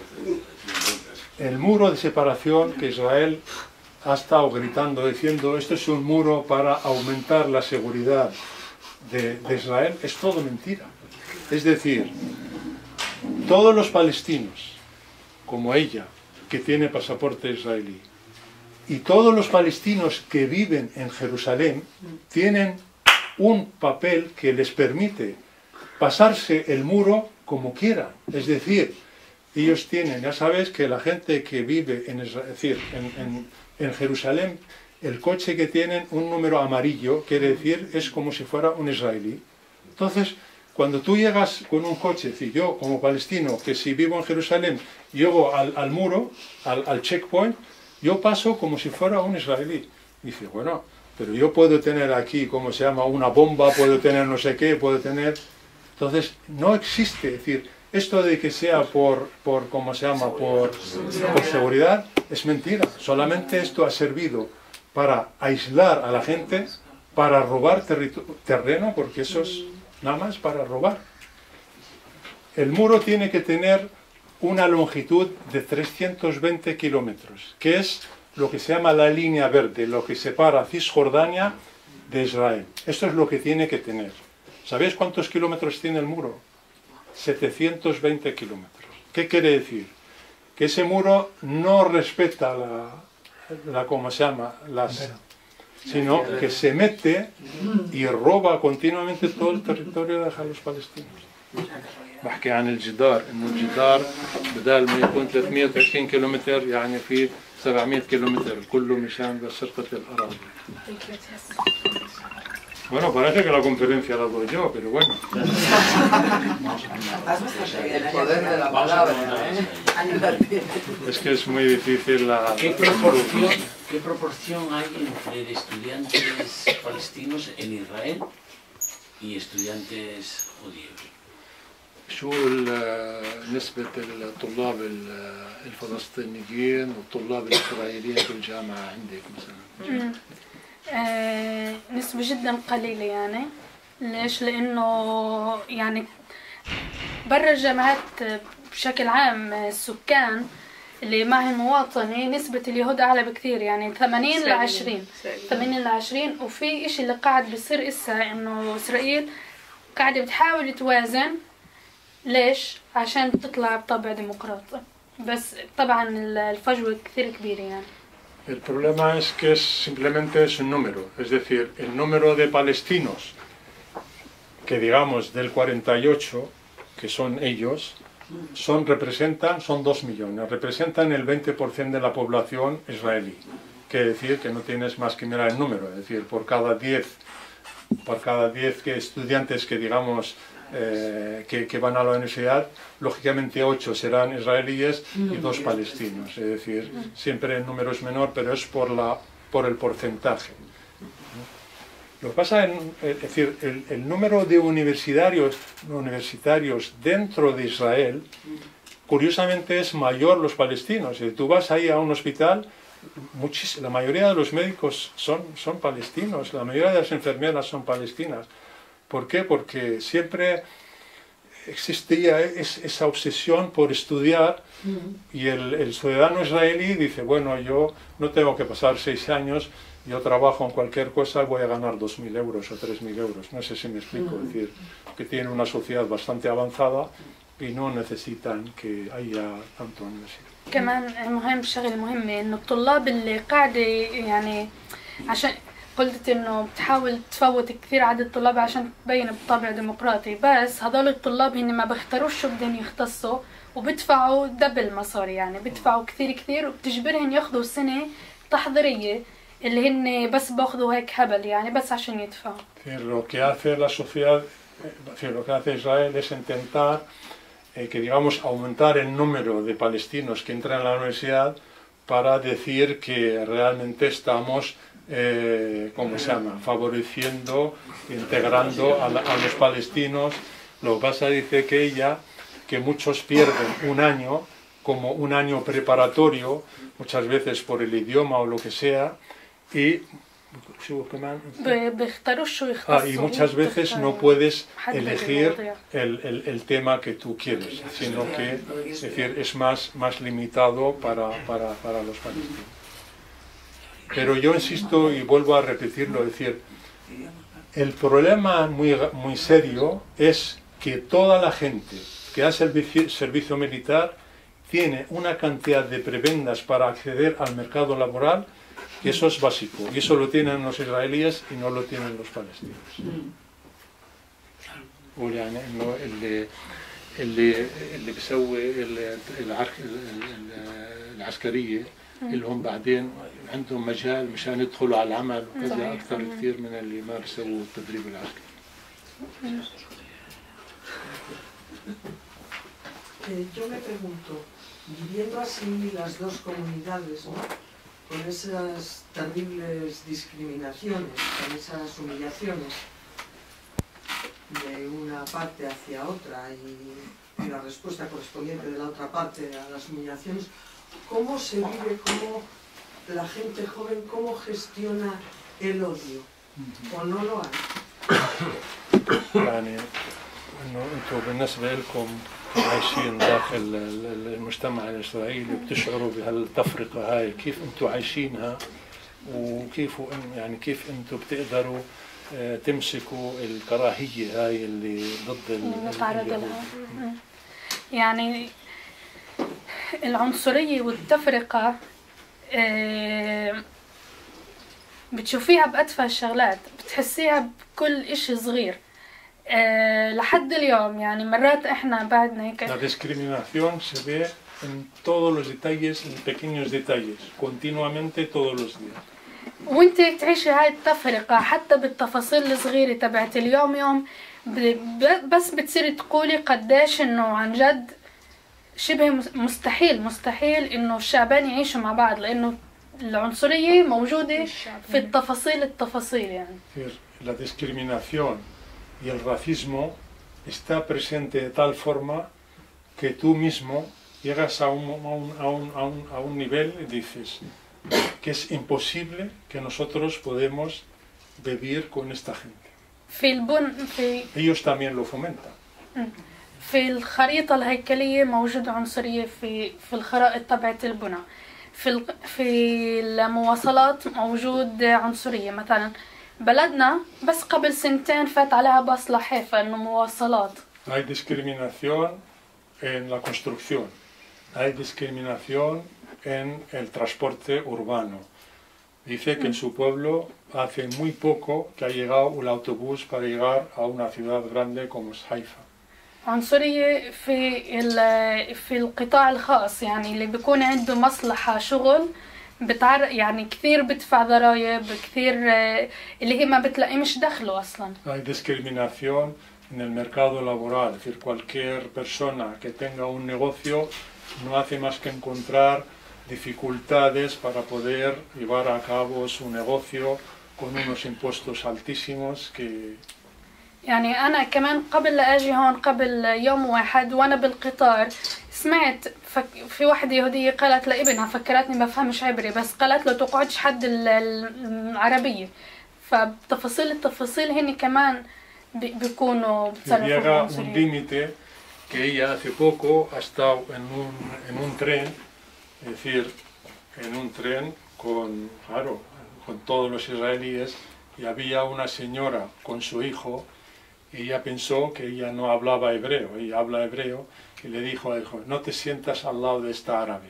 El muro de separación que Israel ha estado gritando, diciendo, esto es un muro para aumentar la seguridad, de Israel es todo mentira. Es decir, todos los palestinos, como ella, que tiene pasaporte israelí, y todos los palestinos que viven en Jerusalén, tienen un papel que les permite pasarse el muro como quieran. Es decir, ellos tienen, ya sabes que la gente que vive en Jerusalén, el coche que tienen un número amarillo, quiere decir, es como si fuera un israelí. Entonces, cuando tú llegas con un coche, es decir, yo como palestino, que si vivo en Jerusalén, llego al muro, al checkpoint, yo paso como si fuera un israelí. Dice, bueno, pero yo puedo tener aquí, ¿cómo se llama?, una bomba, puedo tener no sé qué, puedo tener... Entonces, no existe, es decir, esto de que sea por ¿cómo se llama?, por seguridad, es mentira. Solamente esto ha servido para aislar a la gente, para robar terreno, porque eso es nada más para robar. El muro tiene que tener una longitud de 320 kilómetros, que es lo que se llama la línea verde, lo que separa Cisjordania de Israel. Esto es lo que tiene que tener. ¿Sabéis cuántos kilómetros tiene el muro? 720 kilómetros. ¿Qué quiere decir? Que ese muro no respeta ¿cómo se llama?, sino que se mete y roba continuamente todo el territorio de los palestinos. بحكي عن الجدار، انه الجدار بدال ما يكون 320 كيلومتر يعني في 700 كيلومتر كله مشان بس سرقة الأراضي. Bueno, parece que la conferencia la doy yo, pero bueno. El poder de la palabra, Es que es muy difícil la... ¿Qué proporción hay entre estudiantes palestinos en Israel y estudiantes judíos? شو نسبة الطلاب الفلسطينيين والطلاب الإسرائيليين في الجامعة عندك مثلا؟ نسبة جدا قليلة يعني. ليش؟ لأنه يعني برا الجامعات بشكل عام السكان اللي معهم مواطنة نسبة اليهود أعلى بكثير، يعني 80 ل 20 80 ل 20. وفي إشي اللي قاعد بيصير إسا إنه إسرائيل قاعدة بتحاول توازن. ليش؟ عشان تطلع بطبع ديمقراطي، بس طبعا الفجوة كثير كبيرة يعني. El problema es que simplemente es un número, es decir, el número de palestinos que digamos del 48, que son ellos, son 2 millones, representan el 20% de la población israelí. Quiere decir que no tienes más que mirar el número, es decir, por cada 10 estudiantes que digamos que van a la universidad, lógicamente 8 serán israelíes y 2 palestinos, es decir, siempre el número es menor, pero es por el porcentaje. Lo que pasa es decir, el número de universitarios dentro de Israel, curiosamente es mayor los palestinos. Si tú vas ahí a un hospital, la mayoría de los médicos son palestinos, la mayoría de las enfermeras son palestinas. ¿Por qué? Porque siempre existía esa obsesión por estudiar y el ciudadano israelí dice, bueno, yo no tengo que pasar 6 años, yo trabajo en cualquier cosa, voy a ganar 2.000 euros o 3.000 euros. No sé si me explico, es decir, que tienen una sociedad bastante avanzada y no necesitan que haya tanto universidad. كمان مهم شغله مهمه انه الطلاب اللي قاعده يعني عشان قلت انه بتحاول تفوت كثير عدد الطلاب عشان تبين بطابع ديمقراطي، بس هذول الطلاب هن ما بيختاروش شو بدهم يختصوا وبدفعوا دبل مصاري، يعني بدفعوا كثير وبتجبرهم ياخذوا سنه تحضيريه اللي هن بس باخذوا هيك هبل يعني بس عشان يدفعوا. Lo que hace la sociedad, lo que hace Israel es intentar que digamos aumentar el número de palestinos que entran a la universidad para decir que realmente estamos ¿cómo se llama?, favoreciendo, integrando a los palestinos. Lo que pasa dice que muchos pierden un año como un año preparatorio, muchas veces por el idioma o lo que sea, y muchas veces no puedes elegir el tema que tú quieres, sino que es decir, es más limitado para los palestinos. Pero yo insisto y vuelvo a repetirlo, es decir, El problema muy serio es que toda la gente que hace el servicio militar tiene una cantidad de prebendas para acceder al mercado laboral, y eso es básico. Y eso lo tienen los israelíes y no lo tienen los palestinos. ويعني انه اللي بيسوي العسكريه اللي هم بعدين عندهم مجال مشان يدخلوا على العمل وكذا اكثر كثير من اللي ما بيسووا التدريب العسكري. Yo me pregunto, viviendo así las dos comunidades, ¿no? Con esas terribles discriminaciones, con esas humillaciones de una parte hacia otra y la respuesta correspondiente de la otra parte a las humillaciones, ¿cómo se vive, cómo la gente joven, cómo gestiona el odio? ¿O no lo hay? يعني انه انتم بالنسبه لكم عايشين داخل المجتمع الاسرائيلي بتشعروا بهالتفرقه هاي، كيف انتم عايشينها وكيف يعني كيف انتم بتقدروا تمسكوا الكراهيه هاي اللي ضد نتعرض لها؟ يعني العنصريه والتفرقه بتشوفيها بأتفه الشغلات، بتحسيها بكل إشي صغير لحد اليوم. يعني مرات إحنا بعدنا هيك. La discriminación se ve en todos los detalles, en pequeños detalles, continuamente todos los días. وانت تعيشي هاي التفرقة حتى بالتفاصيل الصغيرة تبعت اليوم يوم، بس بتصيري تقولي قديش إنه عن جد شبه مستحيل إنه الشعبان يعيشوا مع بعض، لأنه العنصرية موجودة في التفاصيل يعني. La discriminación y el racismo está presente de tal forma que tú mismo llegas a un nivel y dices que es imposible que nosotros podemos vivir con esta gente. Ellos también lo fomentan. في الخريطة الهيكلية موجود عنصرية في الخرائط تبعت البنى. في المواصلات موجود عنصرية. مثلا بلدنا بس قبل سنتين فات عليها باص لحيفا انه مواصلات. Hay discriminación en la construcción. Hay discriminación en el transporte urbano. Dice que en su pueblo hace muy poco que ha llegado el autobús para llegar a una ciudad grande como es Haifa. عنصرية في القطاع الخاص، يعني اللي بيكون عنده مصلحة شغل يعني كثير بدفع ضرائب كثير اللي هي ما بتلاقي مش دخله أصلا. Hay discriminación en el mercado laboral, es decir, cualquier persona que tenga un negocio no hace más que encontrar dificultades para poder llevar a cabo su negocio con unos impuestos altísimos que يعني أنا كمان قبل لا أجي هون قبل يوم واحد وأنا بالقطار سمعت في واحدة يهودية قالت لابنها، فكرتني بفهمش عبري، بس قالت له تقعدش حد العربية. التفاصيل هني كمان بيكونوا بتصرفوا llega un límite que ella hace poco ha estado en un tren, es decir, en un tren con todos los israelíes, y había una señora con su hijo. Y ella pensó que ella no hablaba hebreo, ella habla hebreo, y le dijo al hijo, no te sientas al lado de esta árabe.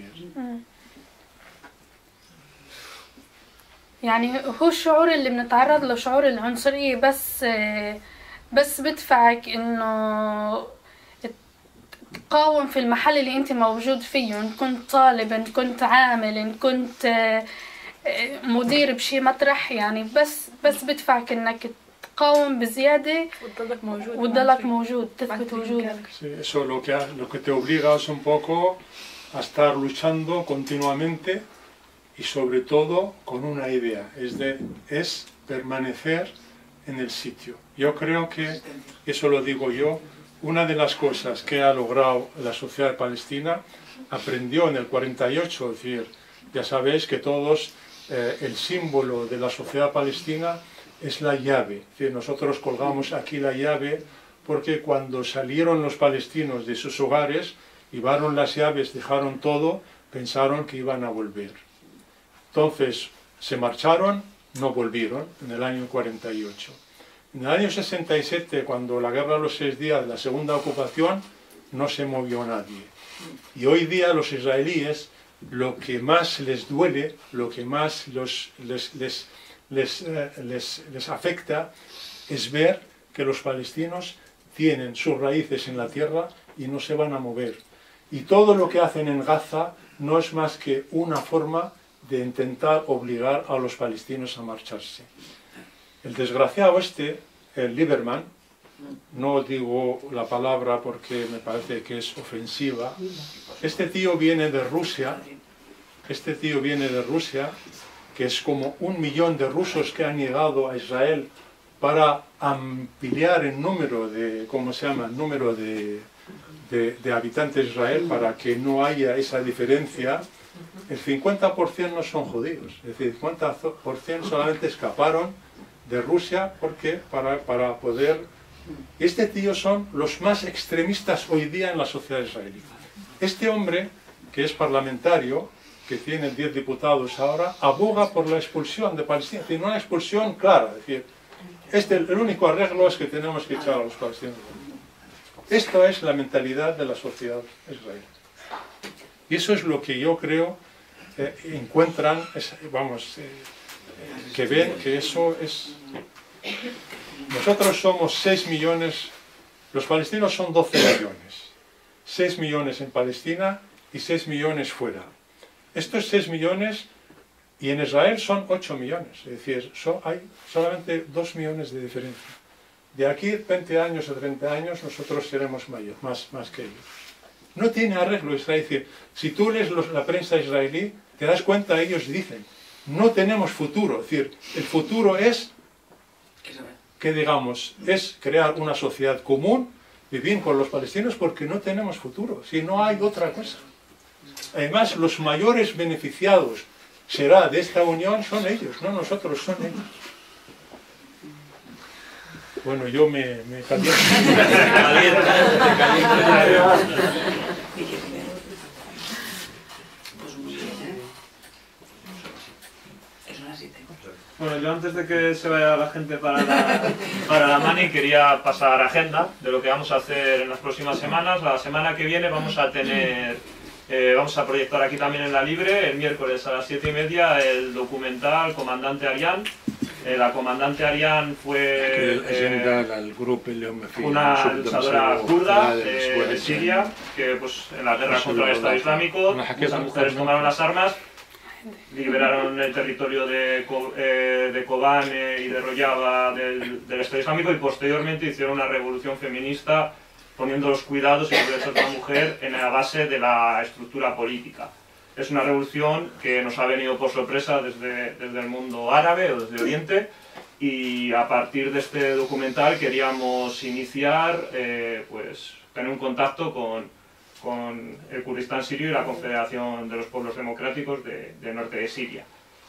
يعني هو الشعور اللي بنتعرض له شعور العنصرية، بس بدفعك انه تقاوم في المحل اللي انت موجود فيه، ان كنت طالب، ان كنت عامل، ان كنت مدير بشي مطرح، يعني بس بدفعك انك تقاوم بزيادة وتضلك موجود تثبت وجودك. Eso lo que te obliga es un poco a estar luchando continuamente y sobre todo con una idea, es permanecer en el sitio. Yo creo que, eso lo digo yo, una de las cosas que ha logrado la sociedad palestina aprendió en el 48, es decir, ya sabéis que todos el símbolo de la sociedad palestina es la llave, es decir, nosotros colgamos aquí la llave porque cuando salieron los palestinos de sus hogares, llevaron las llaves, dejaron todo, pensaron que iban a volver. Entonces se marcharon, no volvieron en el año 48. En el año 67, cuando la guerra de los 6 días, la segunda ocupación, no se movió nadie. Y hoy día los israelíes, lo que más les duele, lo que más les afecta, es ver que los palestinos tienen sus raíces en la tierra y no se van a mover. Y todo lo que hacen en Gaza no es más que una forma de intentar obligar a los palestinos a marcharse. El desgraciado el Lieberman, no digo la palabra porque me parece que es ofensiva, este tío viene de Rusia, que es como 1 millón de rusos que han llegado a Israel para ampliar el número de, de habitantes de Israel, para que no haya esa diferencia. El 50% no son judíos, es decir, el 50% solamente escaparon de Rusia porque para poder... Este tío son los más extremistas hoy día en la sociedad israelí. Este hombre, que es parlamentario, que tiene 10 diputados ahora, aboga por la expulsión de Palestina. Es decir, una expulsión clara. Es decir, el único arreglo es que tenemos que echar a los palestinos. Esto es la mentalidad de la sociedad israelí. Y eso es lo que yo creo encuentran, que ven que eso es... Nosotros somos 6 millones, los palestinos son 12 millones. 6 millones en Palestina y 6 millones fuera. Estos 6 millones, y en Israel son 8 millones, es decir, hay solamente 2 millones de diferencia. De aquí 20 años o 30 años nosotros seremos más que ellos. No tiene arreglo Israel. Es decir, si tú lees la prensa israelí, te das cuenta, ellos dicen, no tenemos futuro. Es decir, el futuro es, que digamos, es crear una sociedad común, vivir con los palestinos, porque no tenemos futuro, si no hay otra cosa. Además, los mayores beneficiados será de esta unión son ellos, no nosotros, son ellos. Bueno, yo me caliento. Bueno, yo antes de que se vaya la gente para la Mani quería pasar agenda de lo que vamos a hacer en las próximas semanas. La semana que viene vamos a tener, vamos a proyectar aquí también en La Libre, el miércoles a las 7:30, el documental Comandante Arián. La comandante Arián fue una luchadora kurda de Siria, que pues, en la guerra contra el Estado Islámico, muchas mujeres tomaron las armas, liberaron el territorio de Kobane y de Rojava del Estado Islámico, y posteriormente hicieron una revolución feminista poniendo los cuidados y los derechos de la mujer en la base de la estructura política. Es una revolución que nos ha venido por sorpresa desde el mundo árabe o desde Oriente, y a partir de este documental queríamos iniciar, pues, tener un contacto con el Kurdistán sirio y la Confederación de los Pueblos Democráticos del norte de Siria.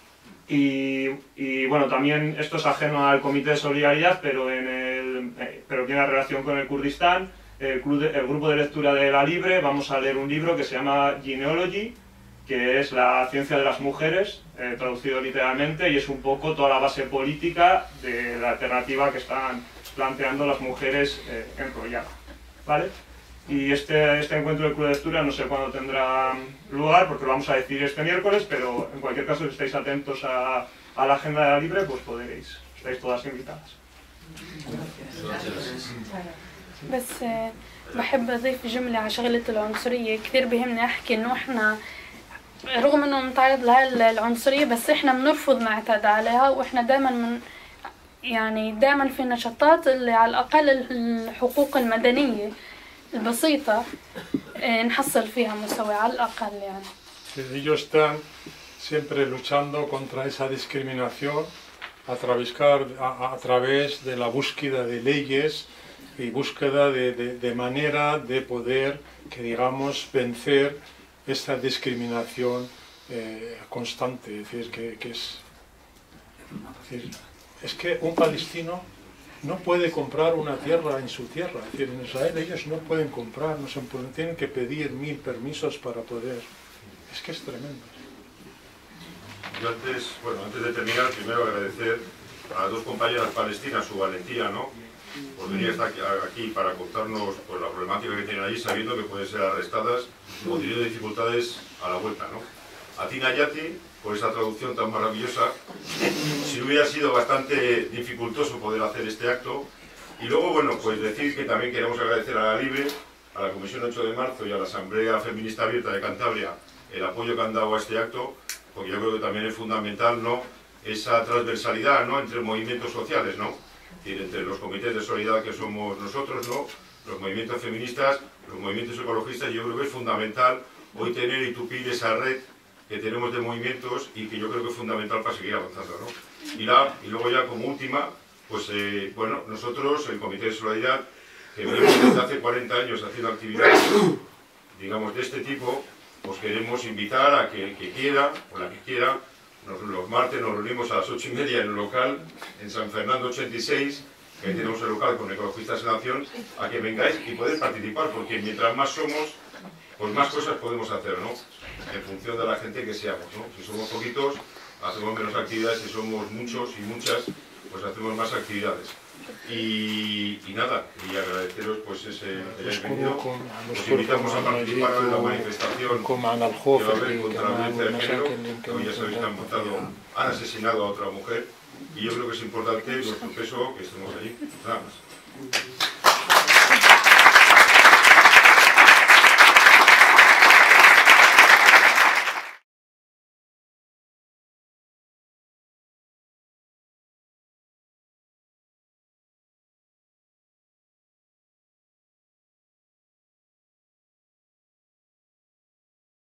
Y bueno, también esto es ajeno al Comité de Solidaridad, pero tiene relación con el Kurdistán. El grupo de lectura de La Libre vamos a leer un libro que se llama Genealogy, que es la ciencia de las mujeres, traducido literalmente, y es un poco toda la base política de la alternativa que están planteando las mujeres en Rojava, ¿vale? Y este encuentro de club de lectura no sé cuándo tendrá lugar, porque lo vamos a decir este miércoles, pero en cualquier caso, si estáis atentos a la agenda de La Libre, pues podréis, estáis todas invitadas. بس بحب أضيف جملة على شغلة العنصرية. كثير بيهمني أحكي إنه إحنا رغم إنه نتعرض لهالعنصرية، بس إحنا بنرفض نعتاد عليها، وإحنا دائما دائما في نشاطات اللي على الأقل الحقوق المدنية البسيطة نحصل فيها مساواة على الأقل يعني. Ellos están siempre luchando contra esa discriminación a través de la búsqueda de leyes y búsqueda de manera de poder, que digamos, vencer esta discriminación constante. Es decir, es que un palestino no puede comprar una tierra en su tierra. Es decir, en Israel ellos no pueden comprar, tienen que pedir 1000 permisos para poder. Es que es tremendo. Yo antes de terminar, primero agradecer a las dos compañeras palestinas su valentía, ¿no? Por venir hasta aquí para contarnos pues, la problemática que tienen allí, sabiendo que pueden ser arrestadas o teniendo dificultades a la vuelta, ¿no? A ti, Nayati, por esa traducción tan maravillosa. Si hubiera sido bastante dificultoso poder hacer este acto. Y luego, bueno, pues decir que también queremos agradecer a la LIBRE, a la Comisión 8 de Marzo y a la Asamblea Feminista Abierta de Cantabria el apoyo que han dado a este acto, porque yo creo que también es fundamental, ¿no?, esa transversalidad, ¿no?, entre movimientos sociales, ¿no?, es decir, entre los comités de solidaridad que somos nosotros, ¿no?, los movimientos feministas, los movimientos ecologistas. Yo creo que es fundamental hoy tener y tupir esa red que tenemos de movimientos y que yo creo que es fundamental para seguir avanzando, ¿no? Y luego ya como última, pues bueno, nosotros, el Comité de Solidaridad, que venimos desde hace 40 años haciendo actividades, digamos, de este tipo, pues queremos invitar a que el que quiera, o la que quiera, los martes nos reunimos a las 8:30 en el local, en San Fernando 86, que ahí tenemos el local con Ecologistas en Acción, a que vengáis y podáis participar, porque mientras más somos, pues más cosas podemos hacer, ¿no?, en función de la gente que seamos, ¿no? Si somos poquitos, hacemos menos actividades; si somos muchos y muchas, pues hacemos más actividades. Y nada, y agradeceros pues ese bienvenido. Os invitamos a participar en la manifestación que va a haber contra la violencia de género, que hoy ya sabéis que han asesinado a otra mujer, y yo creo que es importante nuestro peso que estemos allí. Nada más.